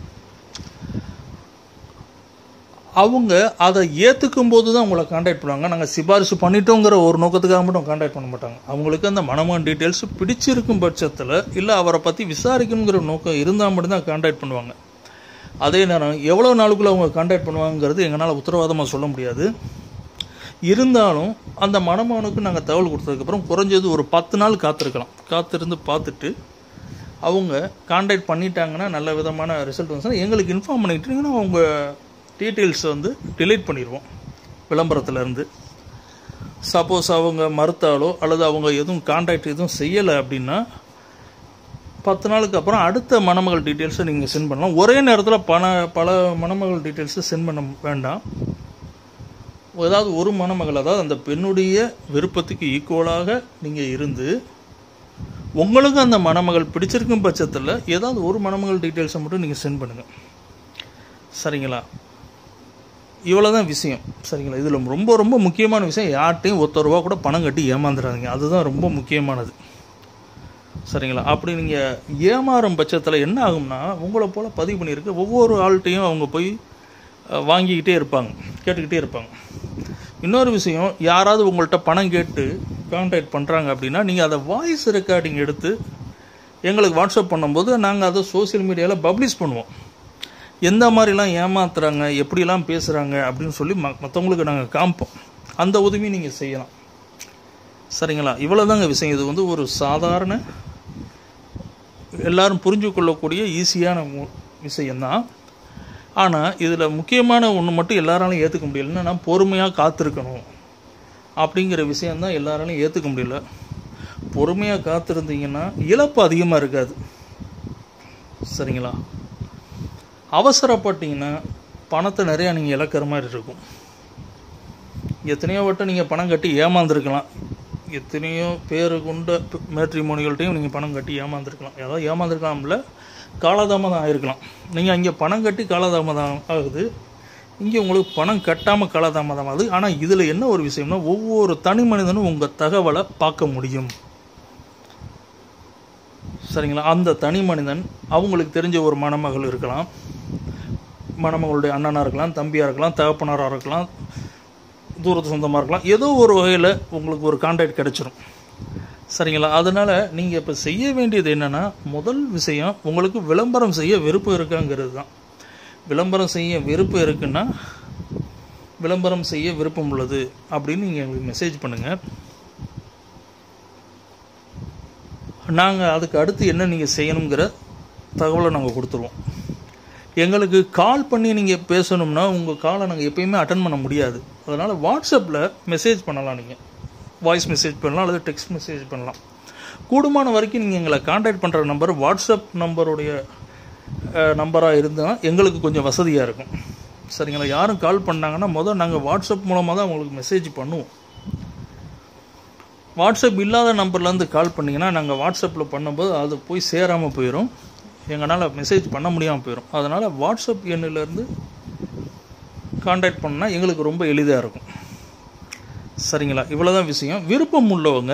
அவங்க அதை ஏற்றுக்கும் போது தான் உங்களை கான்டாக்ட் பண்ணுவாங்க. நாங்கள் சிபாரிசு பண்ணிட்டோங்கிற ஒரு நோக்கத்துக்காக மட்டும் கான்டாக்ட் பண்ண மாட்டாங்க. அவங்களுக்கு அந்த மணமகன் டீட்டெயில்ஸ் பிடிச்சிருக்கும் பட்சத்தில் இல்லை அவரை பற்றி விசாரிக்கணுங்கிற நோக்கம் இருந்தால் மட்டும்தான் கான்டாக்ட் பண்ணுவாங்க. அதே நேரம் எவ்வளோ நாளுக்குள்ளே அவங்க கான்டாக்ட் பண்ணுவாங்கிறது எங்களால் உத்தரவாதமாக சொல்ல முடியாது. இருந்தாலும் அந்த மணமகனுக்கு நாங்கள் தகவல் கொடுத்ததுக்கப்புறம் குறைஞ்சது ஒரு 10 நாள் காத்திருக்கலாம். காத்திருந்து பார்த்துட்டு அவங்க கான்டாக்ட் பண்ணிட்டாங்கன்னா நல்ல விதமான ரிசல்ட் வந்துச்சுன்னா எங்களுக்கு இன்ஃபார்ம் பண்ணிக்கிட்டீங்கன்னா அவங்க டீட்டெயில்ஸை டிலீட் பண்ணிடுவோம் விளம்பரத்துலேருந்து. சப்போஸ் அவங்க மறுத்தாலோ அல்லது அவங்க எதுவும் கான்டாக்ட் எதுவும் செய்யலை அப்படின்னா 10 நாளுக்கு அப்புறம் அடுத்த மணமகள் டீட்டெயில்ஸை நீங்கள் சென்ட் பண்ணலாம். ஒரே நேரத்தில் பல மணமகள் டீட்டெயில்ஸை சென்ட் பண்ண வேண்டாம். ஏதாவது ஒரு மணமகள், அதாவது அந்த பெண்ணுடைய விருப்பத்துக்கு ஈக்குவலாக நீங்கள் இருந்து உங்களுக்கு அந்த மணமகள் பிடிச்சிருக்கும் பட்சத்தில் ஏதாவது ஒரு மணமகள் டீட்டெயில்ஸை மட்டும் நீங்கள் சென்ட் பண்ணுங்கள். சரிங்களா? இவ்வளோ தான் விஷயம். சரிங்களா? இதில் ரொம்ப ரொம்ப முக்கியமான விஷயம், யார்கிட்டையும் ₹1 கூட பணம் கட்டி ஏமாந்துடாதீங்க. அதுதான் ரொம்ப முக்கியமானது. சரிங்களா? அப்படி நீங்கள் ஏமாறும் பட்சத்தில் என்ன ஆகும்னா, உங்களை போல் பதிவு பண்ணியிருக்க ஒவ்வொரு ஆள்கிட்டையும் அவங்க போய் வாங்கிக்கிட்டே இருப்பாங்க, கேட்டுக்கிட்டே இருப்பாங்க. இன்னொரு விஷயம், யாராவது உங்கள்கிட்ட பணம் கேட்டு கான்டாக்ட் பண்ணுறாங்க அப்படின்னா, நீங்கள் அதை வாய்ஸ் ரெக்கார்டிங் எடுத்து எங்களுக்கு வாட்ஸ்அப் பண்ணும்போது நாங்கள் அதை சோசியல் மீடியாவில் பப்ளிஷ் பண்ணுவோம். எந்த மாதிரிலாம் ஏமாத்துறாங்க, எப்படிலாம் பேசுகிறாங்க அப்படின்னு சொல்லி மற்றவங்களுக்கு நாங்கள் காமிப்போம். அந்த உதவியும் நீங்கள் செய்யலாம். சரிங்களா? இவ்வளோதாங்க விஷயம். இது வந்து ஒரு சாதாரண எல்லாரும் புரிஞ்சு கொள்ளக்கூடிய ஈஸியான விஷயந்தான். ஆனால் இதில் முக்கியமான ஒன்று மட்டும் எல்லாராலையும் ஏற்றுக்க முடியல. என்னன்னா, பொறுமையாக காத்திருக்கணும் அப்படிங்கிற விஷயந்தான் எல்லாராலையும் ஏற்றுக்க முடியல. பொறுமையாக காத்திருந்தீங்கன்னா இழப்பு அதிகமாக இருக்காது. சரிங்களா? அவசரப்பட்டீங்கன்னா பணத்தை நிறையா நீங்கள் இழக்கிற மாதிரி இருக்கும். எத்தனையோ வட்டம் நீங்கள் பணம் கட்டி ஏமாந்துருக்கலாம். எத்தனையோ பேர் கொண்ட மேட்ரிமோனிகள்கிட்டையும் நீங்கள் பணம் கட்டி ஏமாந்துருக்கலாம். ஏதாவது ஏமாந்துருக்கலாம்ல, காலதாமதம் ஆகிருக்கலாம். நீங்கள் அங்கே பணம் கட்டி காலதாமதம் ஆகுது, இங்கே உங்களுக்கு பணம் கட்டாமல் காலதாமதம் ஆகுது. ஆனால் இதில் என்ன ஒரு விஷயம்னா, ஒவ்வொரு தனி மனிதனும் உங்கள் தகவலை பார்க்க முடியும். சரிங்களா? அந்த தனி மனிதன் அவங்களுக்கு தெரிஞ்ச ஒரு மணமகள் இருக்கலாம், மணமகளுடைய அண்ணனாக இருக்கலாம், தம்பியாக இருக்கலாம், தகப்பனாராக இருக்கலாம், தூரத்து சொந்தமாக இருக்கலாம். ஏதோ ஒரு வகையில் உங்களுக்கு ஒரு கான்டாக்ட் கிடச்சிரும். சரிங்களா? அதனால் நீங்கள் இப்போ செய்ய வேண்டியது என்னென்னா, முதல் விஷயம், உங்களுக்கு விளம்பரம் செய்ய விருப்பம் இருக்காங்கிறது தான். விளம்பரம் செய்ய விருப்பம் இருக்குன்னா, விளம்பரம் செய்ய விருப்பம் உள்ளது அப்படின்னு நீங்கள் எங்களுக்கு மெசேஜ் பண்ணுங்கள். நாங்கள் அதுக்கு அடுத்து என்ன நீங்கள் செய்யணுங்கிற தகவலை நாங்கள் கொடுத்துருவோம். எங்களுக்கு கால் பண்ணி நீங்கள் பேசணும்னா உங்கள் காலை நாங்கள் எப்பயுமே அட்டன் பண்ண முடியாது. அதனால் வாட்ஸ்அப்பில் மெசேஜ் பண்ணலாம். நீங்கள் வாய்ஸ் மெசேஜ் பண்ணலாம் அல்லது டெக்ஸ்ட் மெசேஜ் பண்ணலாம். கூடுமான வரைக்கும் நீங்கள் எங்களை கான்டாக்ட் பண்ணுற நம்பர் வாட்ஸ்அப் நம்பருடைய நம்பராக இருந்தால் எங்களுக்கு கொஞ்சம் வசதியாக இருக்கும். சரிங்களா? யாரும் கால் பண்ணாங்கன்னா முதல் நாங்கள் வாட்ஸ்அப் மூலமாக தான் உங்களுக்கு மெசேஜ் பண்ணுவோம். வாட்ஸ்அப் இல்லாத நம்பர்லேருந்து கால் பண்ணிங்கன்னா நாங்கள் வாட்ஸ்அப்பில் பண்ணும்போது அது போய் சேராமல் போயிடும், எங்களால் மெசேஜ் பண்ண முடியாமல் போயிடும். அதனால் வாட்ஸ்அப் எண்ணிலேருந்து கான்டாக்ட் பண்ணால் எங்களுக்கு ரொம்ப எளிதாக இருக்கும். சரிங்களா? இவ்வளோதான் விஷயம். விருப்பம் உள்ளவங்க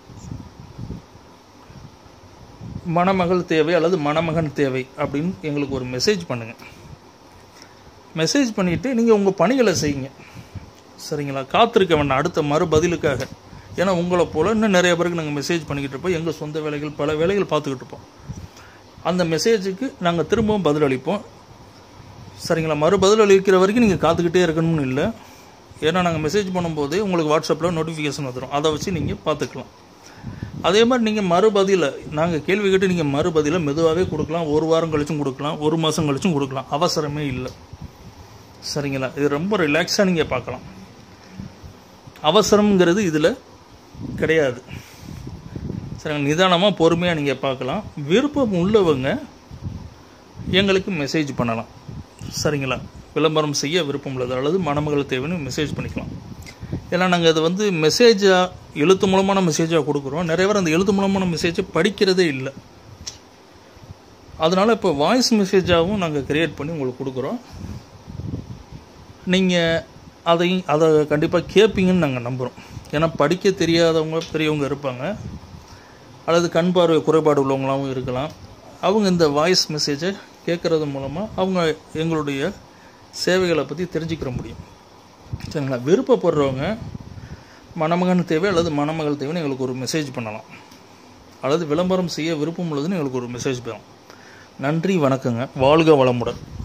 மணமகள் தேவை அல்லது மணமகன் தேவை அப்படின்னு எங்களுக்கு ஒரு மெசேஜ் பண்ணுங்கள். மெசேஜ் பண்ணிவிட்டு நீங்கள் உங்கள் பணிகளை செய்யுங்க. சரிங்களா? காத்திருக்க வேண்டாம் அடுத்த மறுபதிலுக்காக. ஏன்னா உங்களை போல் இன்னும் நிறைய பேருக்கு நாங்கள் மெசேஜ் பண்ணிக்கிட்டு இருப்போம். எங்கள் சொந்த வேலைகள் பல வேலைகள் பார்த்துக்கிட்டு இருப்போம். அந்த மெசேஜுக்கு நாங்கள் திரும்பவும் பதில் அளிப்போம். சரிங்களா? மறுபதில் அளிக்கிற வரைக்கும் நீங்கள் காத்துக்கிட்டே இருக்கணும்னு இல்லை. ஏன்னா நாங்கள் மெசேஜ் பண்ணும்போது உங்களுக்கு வாட்ஸ்அப்பில் நோட்டிஃபிகேஷன் வந்துடும், அதை வச்சு நீங்கள் பார்த்துக்கலாம். அதே மாதிரி நீங்கள் மறுபதிலை நாங்கள் கேள்வி கேட்டு நீங்கள் மறுபதிலை மெதுவாகவே கொடுக்கலாம். ஒரு வாரம் கழிச்சும் கொடுக்கலாம், ஒரு மாதம் கழிச்சும் கொடுக்கலாம், அவசரமே இல்லை. சரிங்களா? இது ரொம்ப ரிலாக்ஸாக நீங்கள் பார்க்கலாம். அவசரம்ங்கிறது இதில் கிடையாது. சரிங்க, நிதானமாக பொறுமையாக நீங்கள் பார்க்கலாம். விருப்பம் உள்ளவங்க எங்களுக்கு மெசேஜ் பண்ணலாம். சரிங்களா? விளம்பரம் செய்ய விருப்பம் உள்ளது அல்லது மணமகள் தேவைன்னு மெசேஜ் பண்ணிக்கலாம். ஏன்னா நாங்கள் அதை வந்து மெசேஜாக எழுத்து மூலமான மெசேஜாக கொடுக்குறோம். நிறைய பேர் அந்த எழுத்து மூலமான மெசேஜை படிக்கிறதே இல்லை. அதனால் இப்போ வாய்ஸ் மெசேஜாகவும் நாங்கள் க்ரியேட் பண்ணி உங்களுக்கு கொடுக்குறோம். நீங்கள் அதை கண்டிப்பாக கேட்பீங்கன்னு நாங்கள் நம்புகிறோம். ஏன்னா படிக்க தெரியாதவங்க பெரியவங்க இருப்பாங்க, அல்லது கண் பார்வை குறைபாடு உள்ளவங்களாகவும் இருக்கலாம். அவங்க இந்த வாய்ஸ் மெசேஜை கேட்குறது மூலமாக அவங்க எங்களுடைய சேவைகளை பற்றி தெரிஞ்சுக்கிற முடியும். சரிங்களா? விருப்பப்படுறவங்க மணமகன் தேவை அல்லது மணமகள் தேவைன்னு எங்களுக்கு ஒரு மெசேஜ் பண்ணலாம், அல்லது விளம்பரம் செய்ய விருப்பம் உள்ளதுன்னு எங்களுக்கு ஒரு மெசேஜ் பண்ணலாம். நன்றி, வணக்கங்க. வாழ்க வளமுடன்.